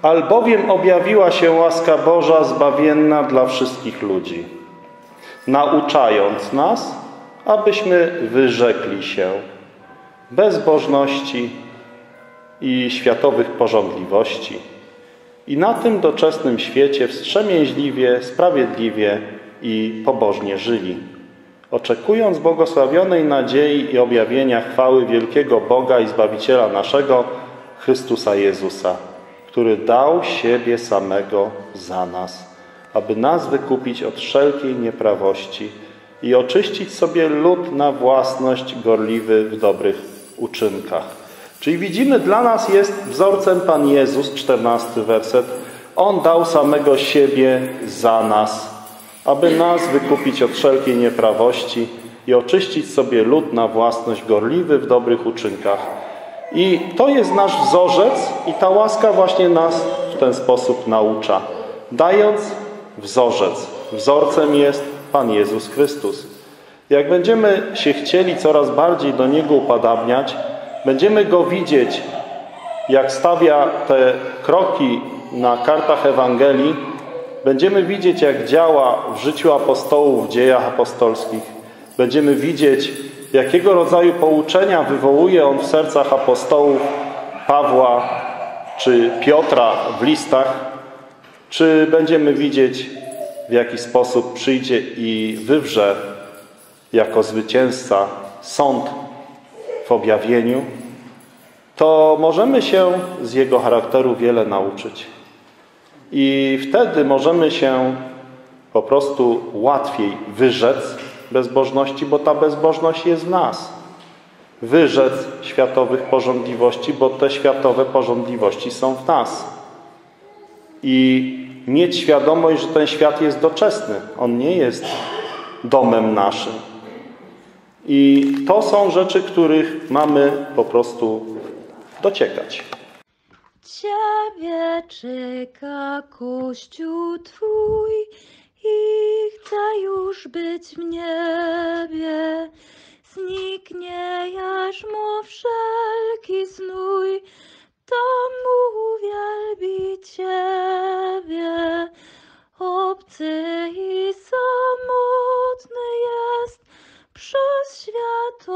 Albowiem objawiła się łaska Boża zbawienna dla wszystkich ludzi, nauczając nas, abyśmy wyrzekli się bezbożności i światowych pożądliwości i na tym doczesnym świecie wstrzemięźliwie, sprawiedliwie i pobożnie żyli, oczekując błogosławionej nadziei i objawienia chwały wielkiego Boga i Zbawiciela naszego, Chrystusa Jezusa, który dał siebie samego za nas, aby nas wykupić od wszelkiej nieprawości i oczyścić sobie lud na własność gorliwy w dobrych uczynkach. Czyli widzimy, dla nas jest wzorcem Pan Jezus, 14 werset. On dał samego siebie za nas, aby nas wykupić od wszelkiej nieprawości i oczyścić sobie lud na własność gorliwy w dobrych uczynkach. I to jest nasz wzorzec i ta łaska właśnie nas w ten sposób naucza, dając wzorzec. Wzorcem jest Pan Jezus Chrystus. Jak będziemy się chcieli coraz bardziej do Niego upodabniać, będziemy Go widzieć, jak stawia te kroki na kartach Ewangelii, będziemy widzieć, jak działa w życiu apostołów, w dziejach apostolskich. Będziemy widzieć, jakiego rodzaju pouczenia wywołuje On w sercach apostołów Pawła czy Piotra w listach, czy będziemy widzieć, w jaki sposób przyjdzie i wywrze jako zwycięzca sąd w objawieniu, to możemy się z Jego charakteru wiele nauczyć. I wtedy możemy się po prostu łatwiej wyrzec bezbożności, bo ta bezbożność jest w nas. Wyrzec światowych pożądliwości, bo te światowe pożądliwości są w nas. I mieć świadomość, że ten świat jest doczesny. On nie jest domem naszym. I to są rzeczy, których mamy po prostu dociekać. Ciebie czeka Kościół Twój i chce już być w niebie. Zniknie jarzmo wszelki znój, to mu wielbi Ciebie. Obcy i samotny jest, przez świat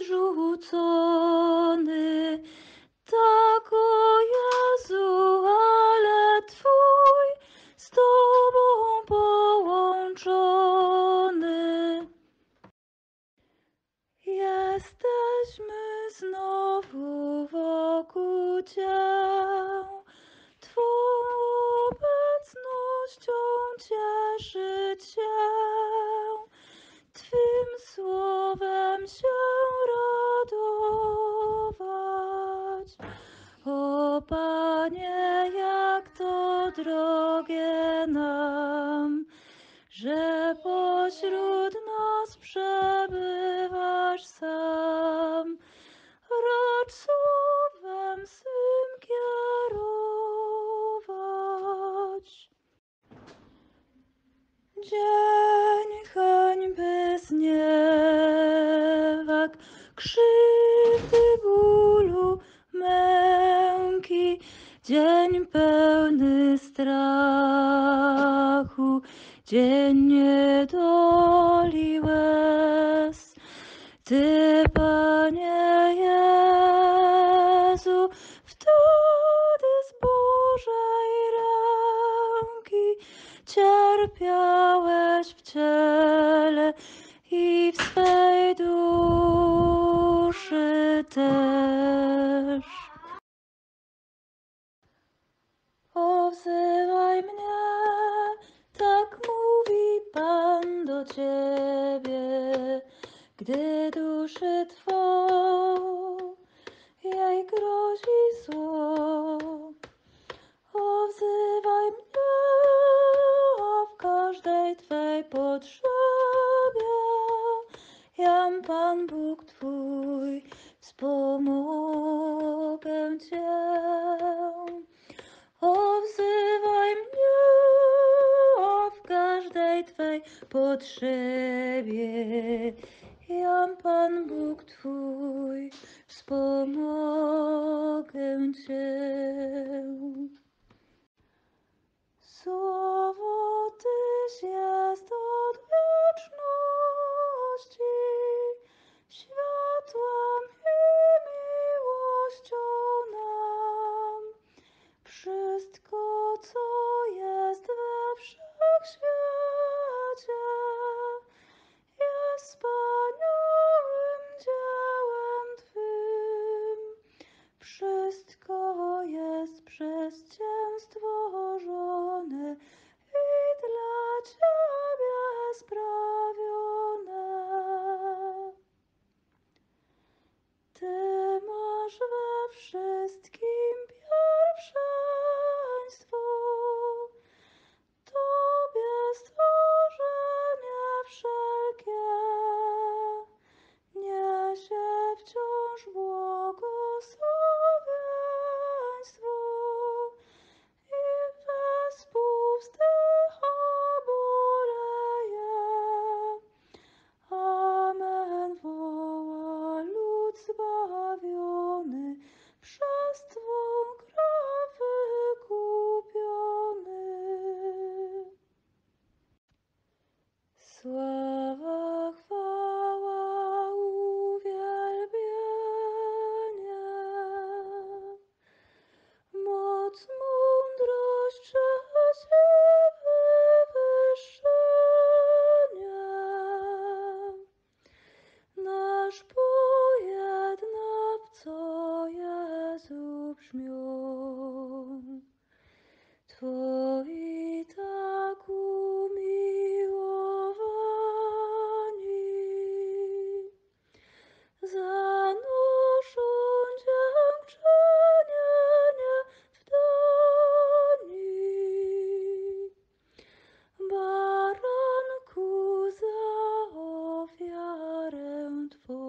odrzucony. Tak, o Jezu, ale Twój z Tobą połączony. Jesteśmy znowu wokół Cię, Twą obecnością cieszyć się, Twym słowem się radować. O Panie, jak to drogie nam, że pośród nas przebywasz sam, racz słowem swym kierować. Dzień hańby, zniewag, krzywdy, bólu, męki, dzień pełny strachu, dzień niedoli łez. Ty, Panie Jezu, wtedy z Bożej ręki cierpiałeś w ciele i w swej duszy też. Powzywaj mnie, tak mówi Pan do Ciebie, gdy duszy Twą jej grozi zło. Powzywaj mnie, a w każdej Twej potrzebie jam Pan Bóg Twój, wspomogę Cię. Powzywaj mnie, a w każdej Twej potrzebie jam Pan Bóg Twój, wspomogę Cię. Słowo Tyś jest od wieczności, światłem i miłością nam. Wszystko, co jest we wszechświecie, jest wspaniałym dziełem Twym. Wszystko jest przez Cię stworzone i dla Ciebie sprawione. Ty masz we wszystkim pierwszeństwo. Tobie stworzenie wszelkie niesie wciąż błogosławieństwo i wespół wzdycha boleje. Amen woła lud zbawiony, przez Twą krew wykupiony. Sława, chwała, uwielbienie, moc, mądrość, cześć i wywyższenie. Nasz pojednawco Jezu brzmią, Twoi tak umiłowani, zanoszą dziękczynienie w dani. Baranku, za ofiarę Twą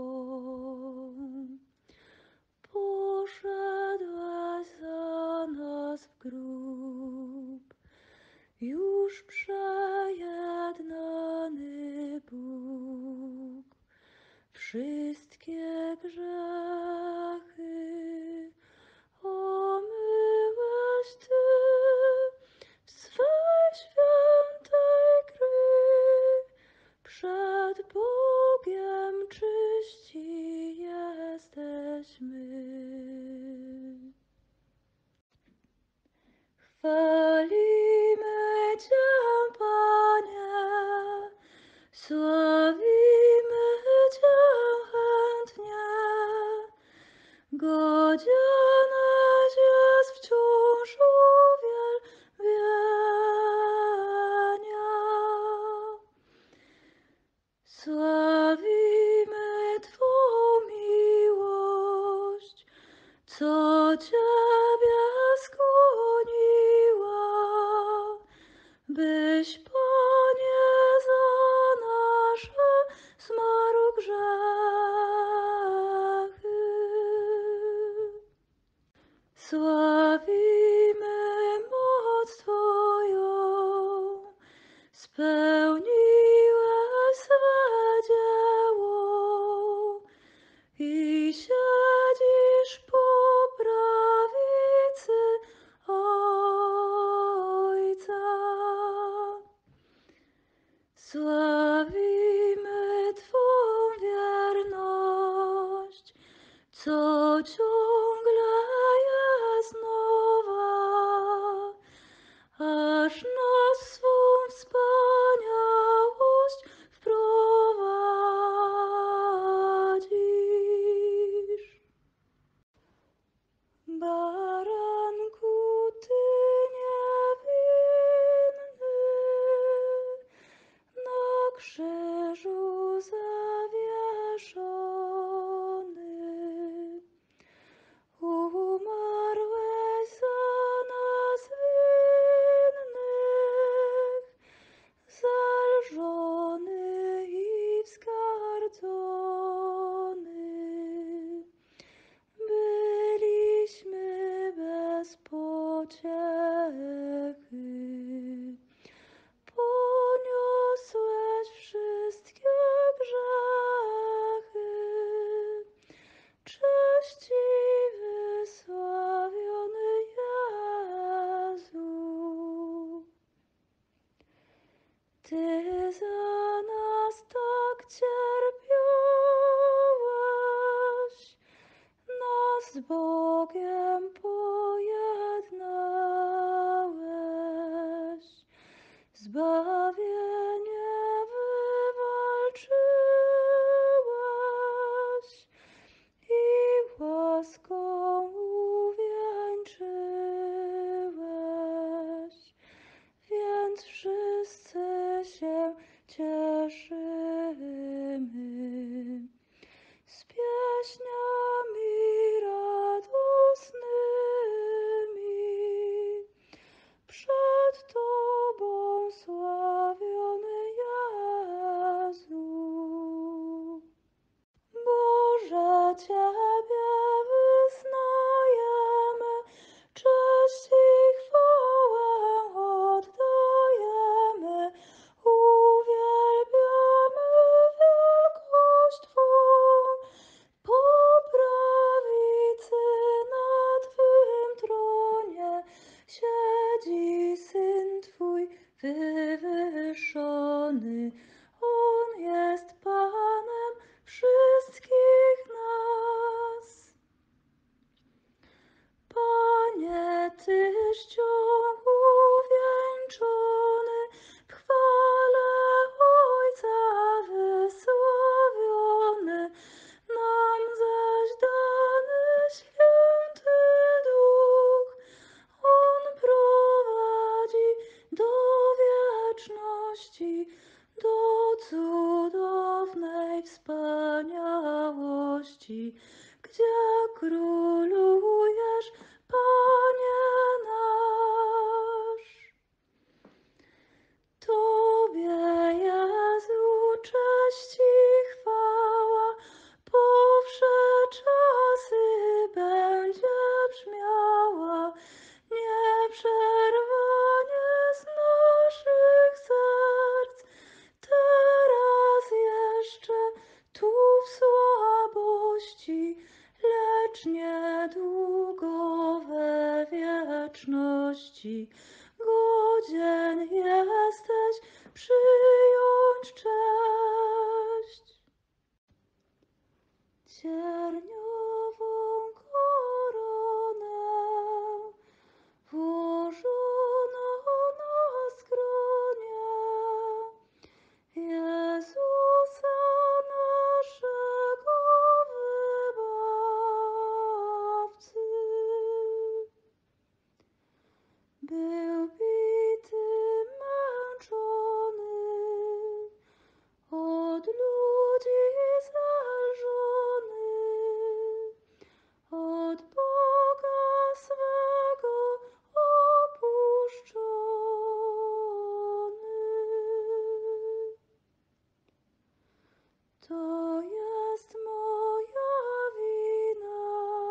poszedłeś za nas w grób, już przejednany Bóg. Wszystkie grzechy omyłeś Ty w swej świętej krwi. Przed Bogiem czyści jesteśmy. Chwalimy Cię, Panie, sławimy Cię chętnie. Godzieneś jest wciąż uwielbienia. Sławimy Twą miłość, co Ciebie skłoniła, byś, Panie, za nasze zmarł grzechy. Sławimy moc Twoją, spełniłeś swe dzieło i siedzisz po prawicy Ojca. Sławimy Twą wierność, co ciągle jest nowa, aż nas swą wspaniałość wprowadzisz. Baranku, Ty niewinny, na krzyżu zawieszony, Bogiem pojednałeś, zbawienie wywalczyłeś i łaską uwieńczyłeś, więc wszyscy się cieszymy z pieśniami radosnymi. Przed Tobą sławiony Jezu. Boże, Ciebie wyznajemy, cześć i chwałę oddajemy, uwielbiamy wielkość Twą. Po prawicy na Twym tronie siedzi Syn Twój wywyższony. On jest Panem wszystkich nas. Panie, Tyś ciągu wieńczony, w chwale Ojca wysławiony, nam zaś dany Święty Duch. On prowadzi do wieczności, do cudownej wspaniałości, gdzie królujesz, Panie nasz. Tobie, Jezu, cześć i chwała po wsze czasy będzie brzmiała, nieprzerwanie z naszych serc. Teraz jeszcze tu w słabości, lecz niedługo we wieczności godzien jesteś przyjąć cześć. Cierniową koronę włożono na skronie Jezusa naszego wybawcy. Był bity, męczony, od ludzi zelżony, od Boga swego opuszczony. To jest moja wina,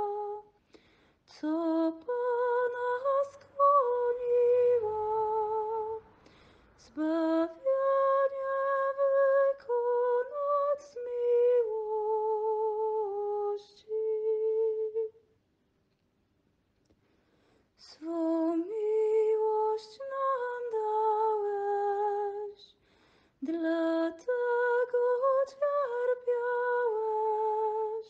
co Pana skłoniła, zbawienie wykonać z miłości. Swą miłość nam dałeś, dlatego cierpiałeś,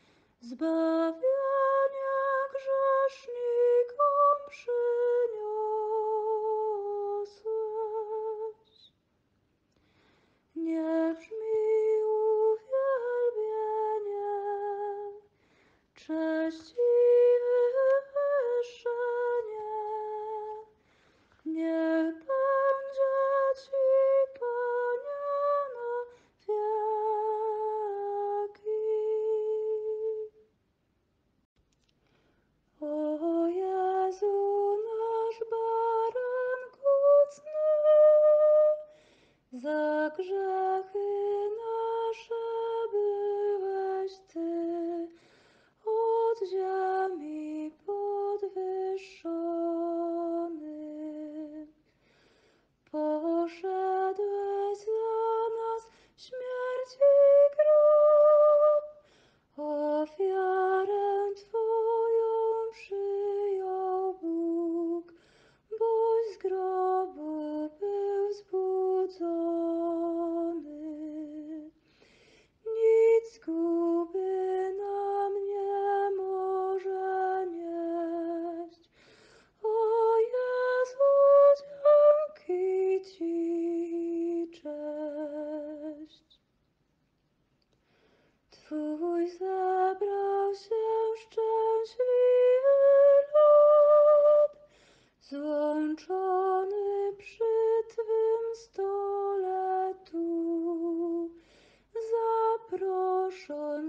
zbawienie grzesznikom przyniosłeś. Niech brzmi uwielbienie, cześć i wywyższenie. Niech będzie Ci, Panie, na wieki.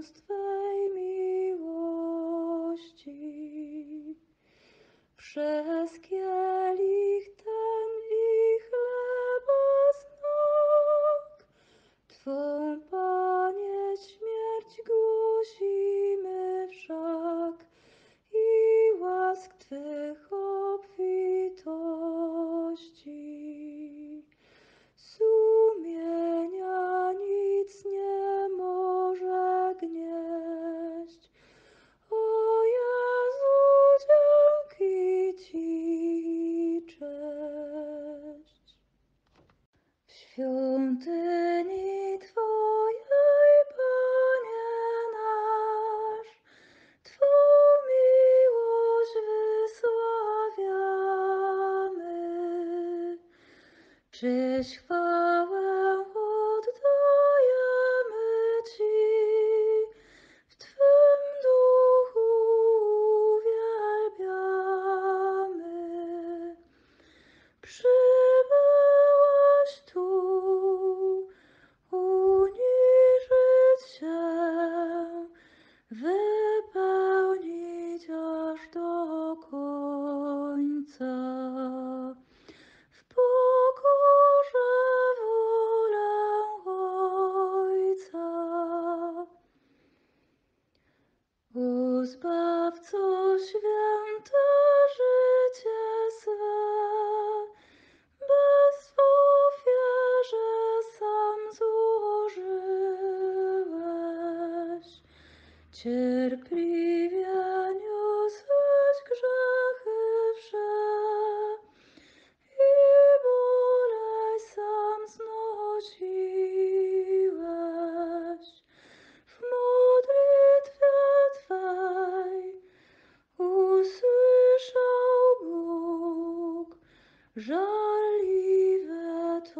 z Twej miłości. Przez kielich ten i chleba znak, Twą, Panie, śmierć głosimy wszak i łask Twych obfitości. Sumienia nic nie może gnieść. O Jezu, dzięki Ci, cześć. W świątyni Twojej, Panie nasz, Twą miłość wysławiamy. Czyś chwałę oddajemy Ci, w Twym duchu uwielbiamy. Przybyłeś tu uniżyć się, wypełnić aż do końca. W pokorze wolę Ojca. O Zbawco święte życie swe, bez ofierze sam złożyłeś. Cierpliwie niosłeś grzechy wsze i bolej sam znosiłeś. W modlitwie Twej usłyszał Bóg żarliwe to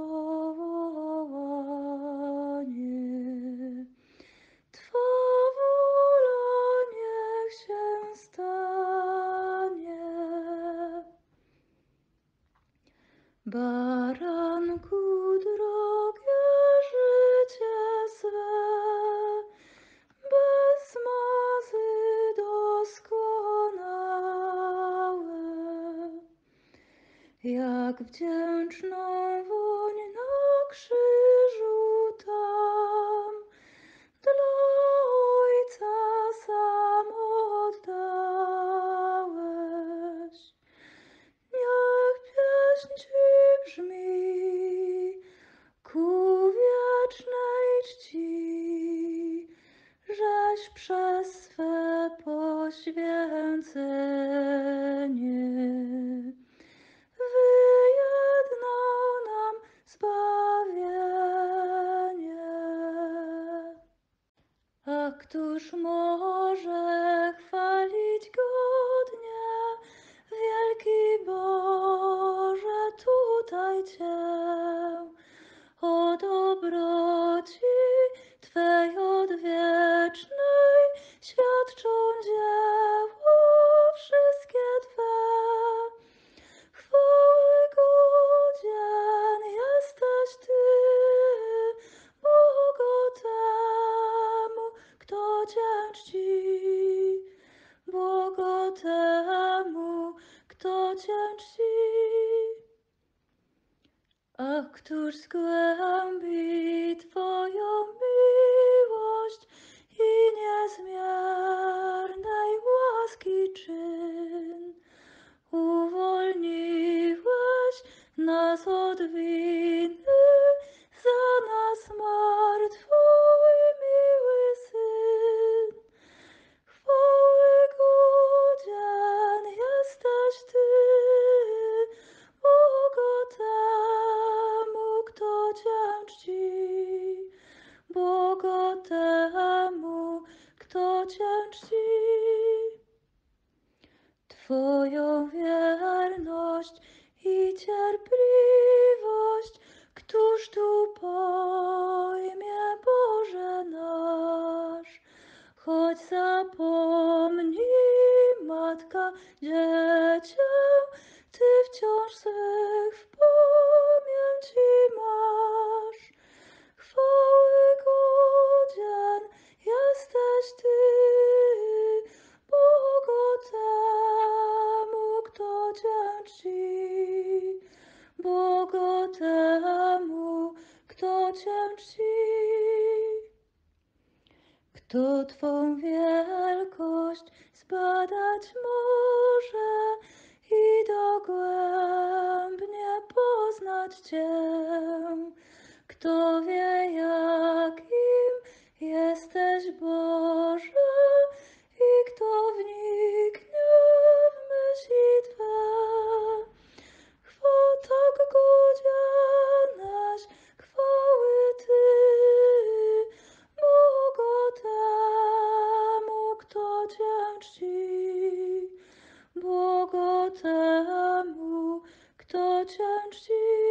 wołanie. Twa wola niech się stanie. Baranku drogie życie swe, bez mazy doskonałe, jak wdzięczną woń na krzyżu tam, dla Ojca sam oddałeś. Niech pieśń Ci brzmi ku wiecznej czci, żeś przez swe poświęcenie wyjednał nam zbawienie. A któż może chwalić godnie, wielki Boże, tutaj Cię, o dobroci Twej odwiecznej świadczą dzieła wszystkie Twe. Chwały godzien jesteś Ty, Bogu temu, kto Cię czci, Bogu temu, kto Cię czci. A któż zgłębi Twoją miłość i niezmiernej łaski czyn? Uwolniłeś nas od winy, za nas martw Twój miły Syn. Chwały godzien jesteś Ty, Bogu temu, kto Cię czci, Bogu temu, kto Cię czci. Twoją wierność i cierpliwość, któż tu pojmie, Boże nasz? Choć zapomni matka dziecię, Ty wciąż swych w pamięci masz. Chwały godzien jesteś Kto Twą wielkość zbadać może i dogłębnie poznać Cię? Kto wie, jakim jesteś, Boże, i kto wniknie w myśli Twe? Tak godzianeś chwały Ty, Bogu temu, kto Cię czci, Bogu temu, kto Cię czci.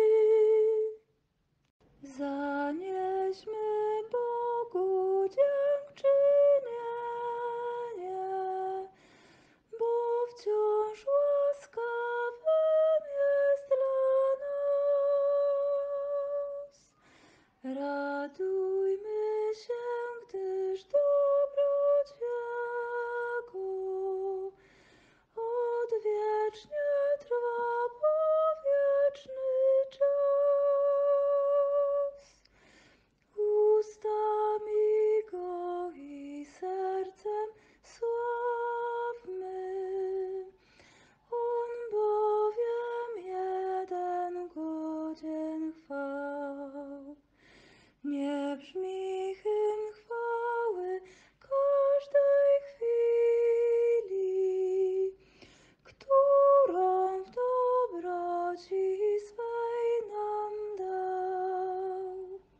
Zanieśmy Bogu dziękczynienie, bo wciąż łaskawym jest dla nas. Radujmy się, gdyż dobroć Jego odwiecznie trwa po wieczny czas. Ustami Go i sercem sławmy, On bowiem jeden godzien chwał. Nie brzmi hymn chwały każdej chwili, którą w dobroci swej nam dał.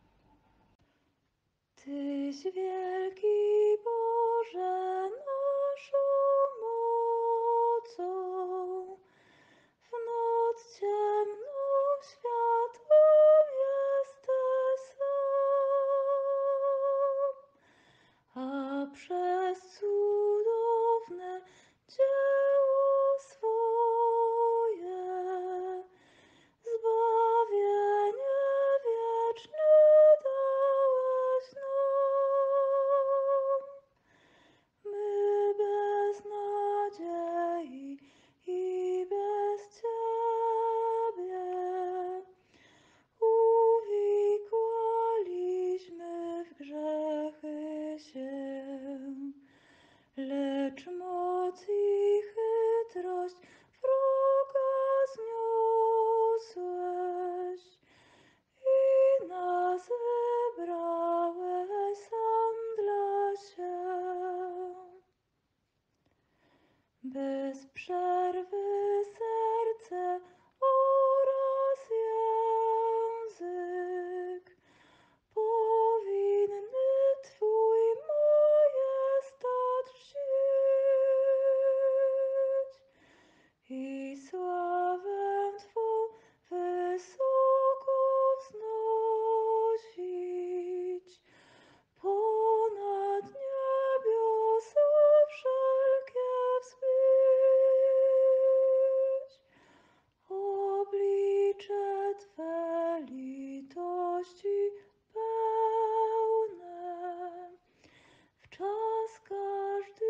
Tyś wielki, Boże, naszą mocą, w noc ciemną światłem jesteś sam, a przez cudowne dzieło swoje zbawienie wieczne dałeś nam. My bez nadziei i bez Ciebie uwikłaliśmy w grzechy się, lecz moc i chytrość wroga zniosłeś i nas wybrałeś sam dla się. Bez przerwy serce oraz język powinny Twój majestat czcić i sławę Twą wysoko wznosić ponad niebiosa wszelkie wzbyć. Oblicze Twe litości pełne, w czas każdy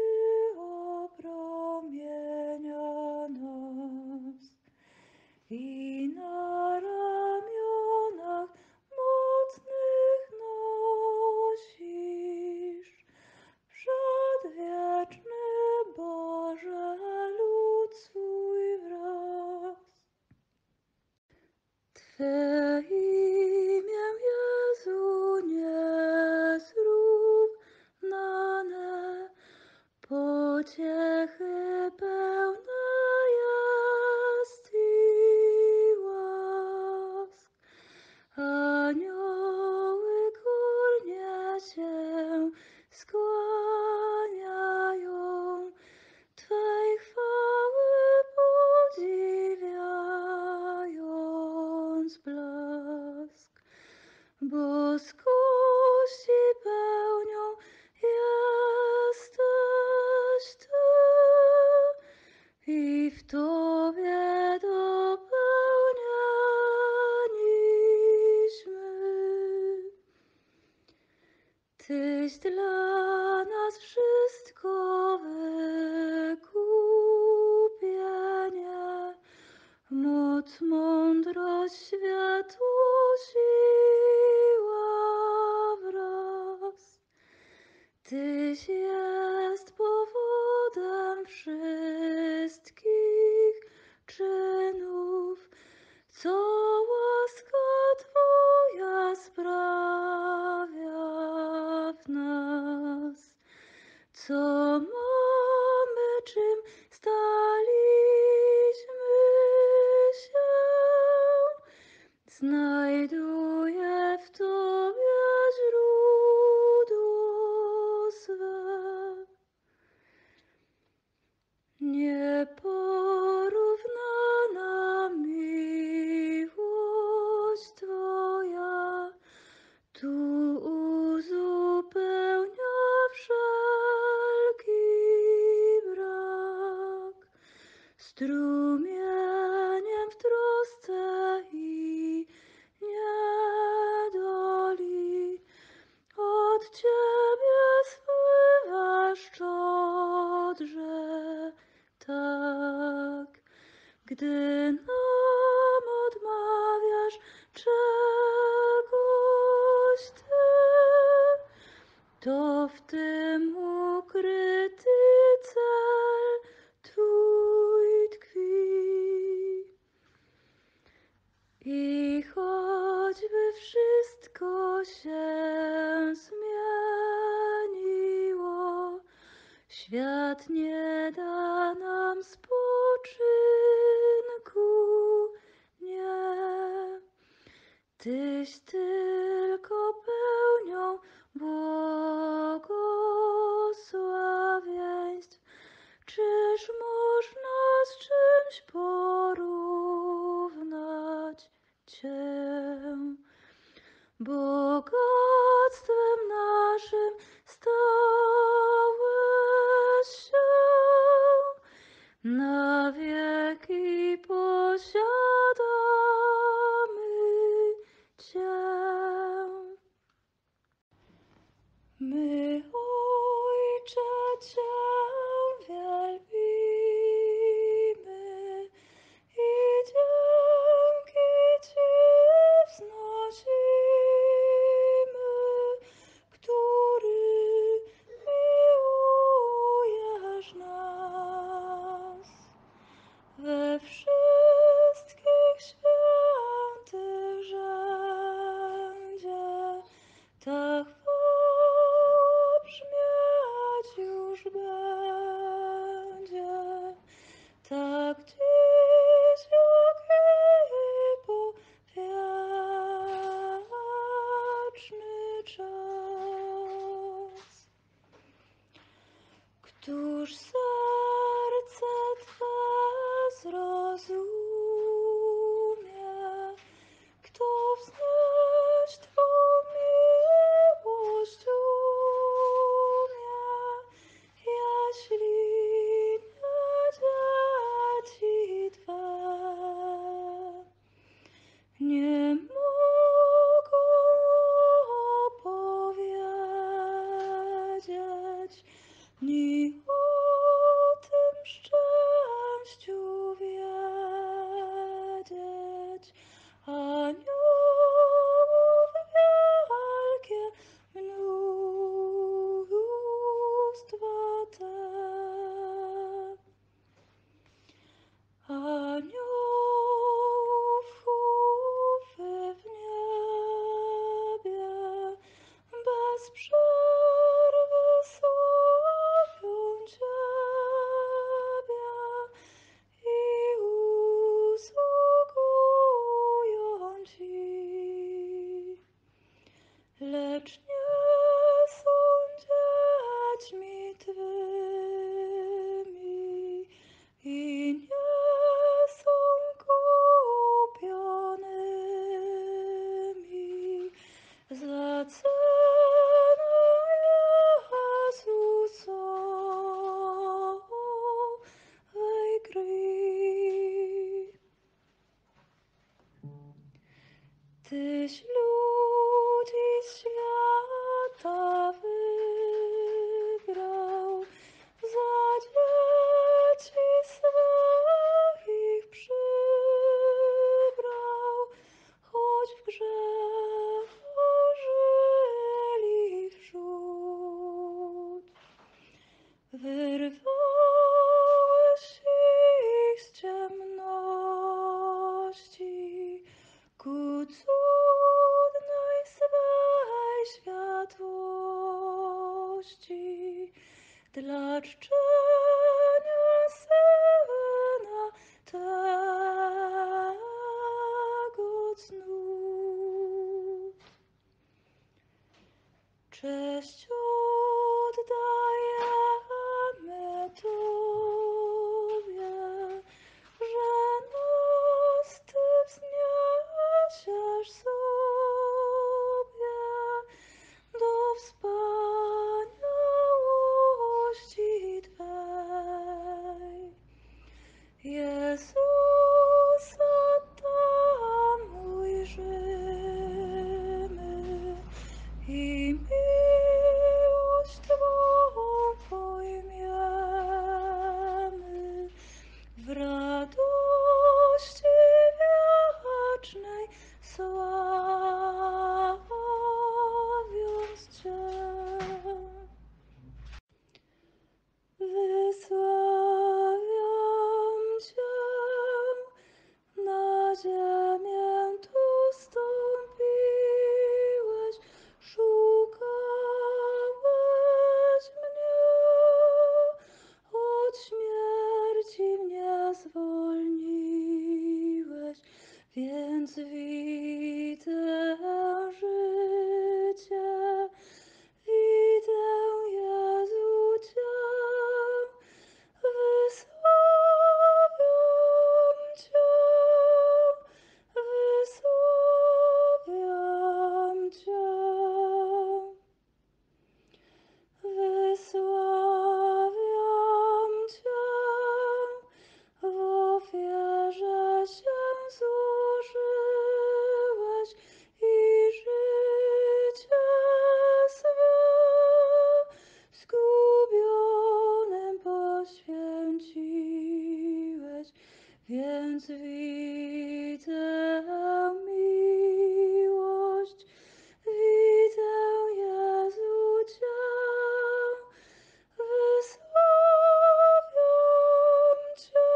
opromienia nas i na ramionach mocnych nosisz przedwieczny Boże lud swój wraz. Twe imię, Jezu, niezrównane, pociechy pełne jest i łask. Anioły górnie się skłaniają, Twej chwały podziwiając blask. Boskości pełnią jesteś Ty, strumieniem w trosce i niedoli. Od Ciebie spływa szczodrze, tak, gdy nam odmawiasz czegoś Ty, to w tym ukryty cel Twój tkwi. I choćby wszystko się zmieniło, świat nie da nam spoczynku, nie. Tyś tylko pełnią błogosławieństw. Czyż można z czymś porównać Cię? Bogactwem naszym stałeś się, na wieki posiadamy Cię. My, Ojcze, Cię wielbimy i dzięki Ci wznosimy, który miłujesz nas. We wszystkich świętych rzędzie ta chwała brzmieć już będzie. Tak dziś, jak i po wieczny czas. Któż serce Twe zrozumie, kto wznieść Twą miłość umie, jeśli nie dzieci Twe nie mogą opowiedzieć ni o tym szczęściu wiedzieć, aniołów wielkie mnóstwo te. Aniołów chóry w niebie bez przerwy sławią Ciebie i usługują Ci. Lecz nie są dziećmi Twymi i nie są kupionymi za cenę Jezusowej krwi. Tyś ludzi z świata wybrał, za dzieci swoich przybrał, choć w grzechu żyli wśród. Wyrwałeś ich z ciemności ku cudnej swej światłości, dla czczenia Syna tego cnu. Cześć oddajemy Tobie, że nas Ty wzniesiesz sobie do wspaniałości Twej. więc widzę życie, widzę Jezu Cię, wysławiam Cię, wysławiam Cię. Wysławiam Cię, w ofierze się złożyłeś i życie swe zgubionym poświęciłeś, więc widzę miłość, widzę Jezu Cię. Wysławiam Cię,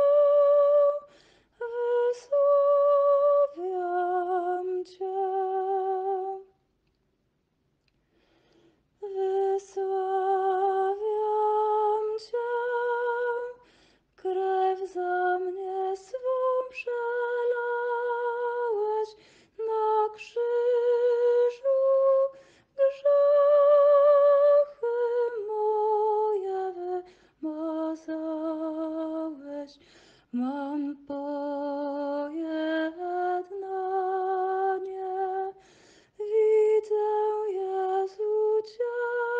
wysławiam Cię. Wysławiam Cię, krew za mnie swą przelałeś na krzyżu, grzechy moje wymazałeś. Mam pojednanie, widzę Jezu Cię,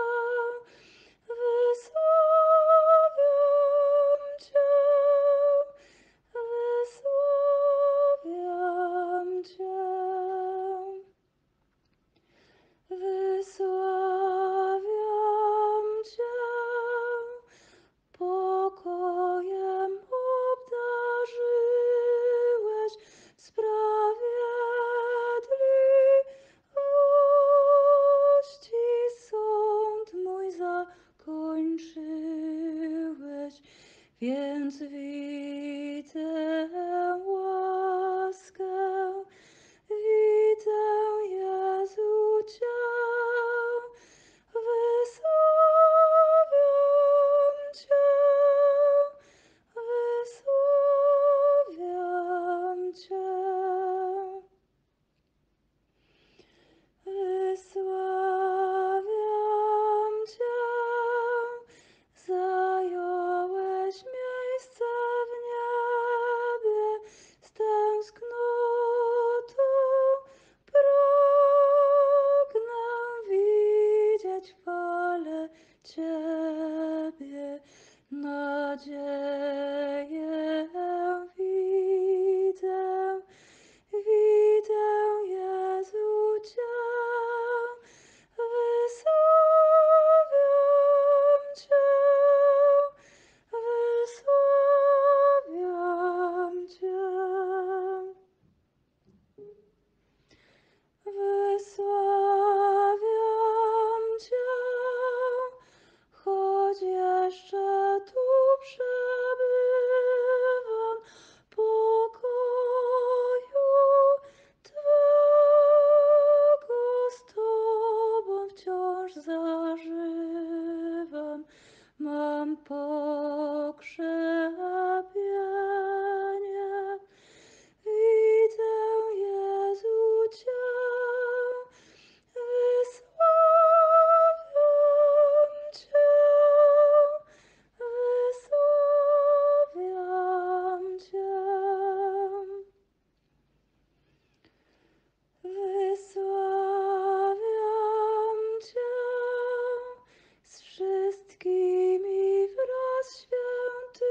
wysławiam Cię, wysławiam Cię. Wysławiam Cię, pokojem obdarzyłeś, sprawiedliwości sąd mój zakończyłeś, więc widzę łaskę, widzę Jezu Cię, wysławiam Cię, wysławiam Cię. Wysławiam Cię, zająłeś miejsce w niebie, z tęsknotą pragnę widzieć w chwale Ciebie, nadzieję widzę, widzę Jezu Cię, wysławiam Cię, wysławiam Cię. Wysławiam Cię, choć jeszcze tu przebywam, pokoju Twego z Tobą wciąż zażywam. Mam pokrzepienie, widzę Jezu Cię, wysławiam Cię, wysławiam Cię. Wysławiam Cię z wszystkimi wraz świętymi.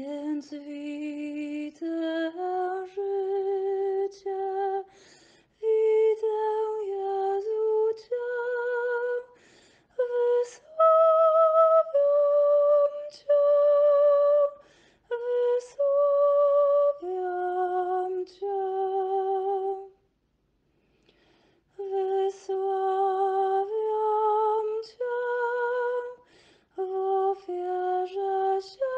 Więc widzę życie, widzę Jezu Cię, wysławiam Cię, wysławiam Cię, wysławiam Cię, w ofierze się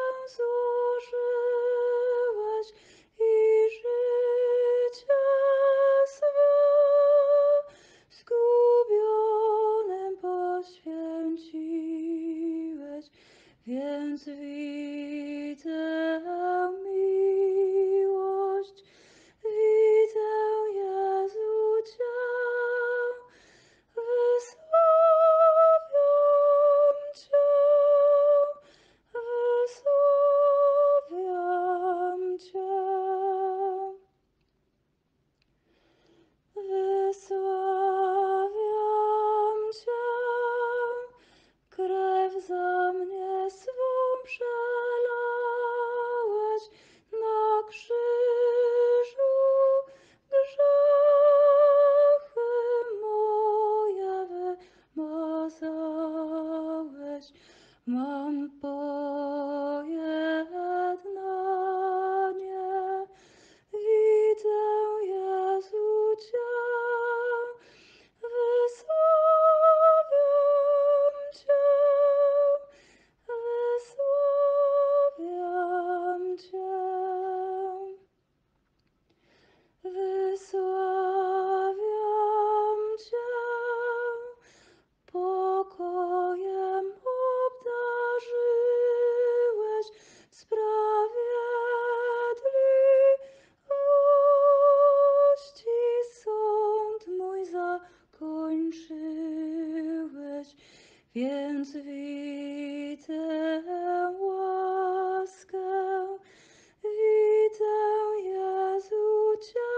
złożyłeś i życie swe zgubionym poświęciłeś, więc widzę miłość, widzę Jezu Cię, wysławiam Cię, wysławiam Cię, wysławiam Cię, krew za mnie swą przelałeś na krzyżu, grzechy moje wymazałeś. Mam pojednanie, widzę Jezu Cię, wysławiam Cię, wysławiam Cię, wysławiam Cię, pokojem obdarzyłeś, sprawiedliwości sąd mój zakończyłeś, więc widzę łaskę, widzę Jezu Cię,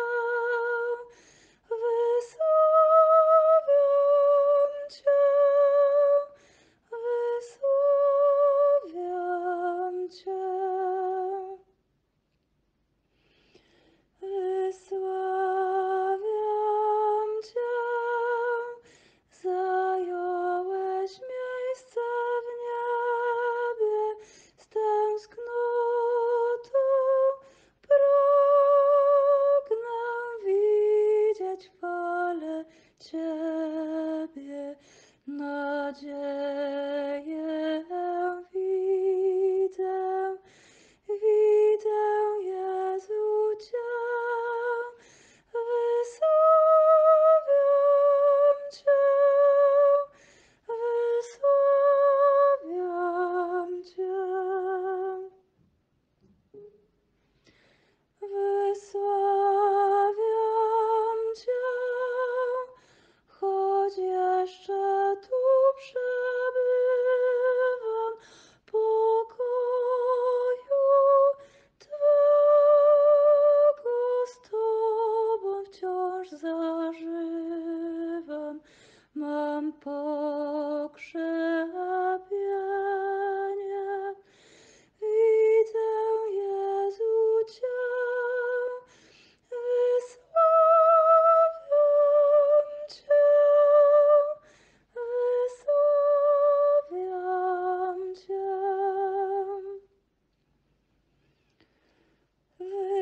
wysławiam Cię, wysławiam Cię, wysławiam Cię, zająłeś miejsce w niebie, z tęsknotą pragnę widzieć chwalę Ciebie, nadzieję widzę, widzę Jezu Cię, wysławiam Cię, wysławiam Cię, wysławiam Cię, choć jeszcze tu przebywam, pokoju Twego z Tobą wciąż zażywam. Mam pokrzepienie, widzę Jezu Cię, wysławiam Cię, wysławiam Cię.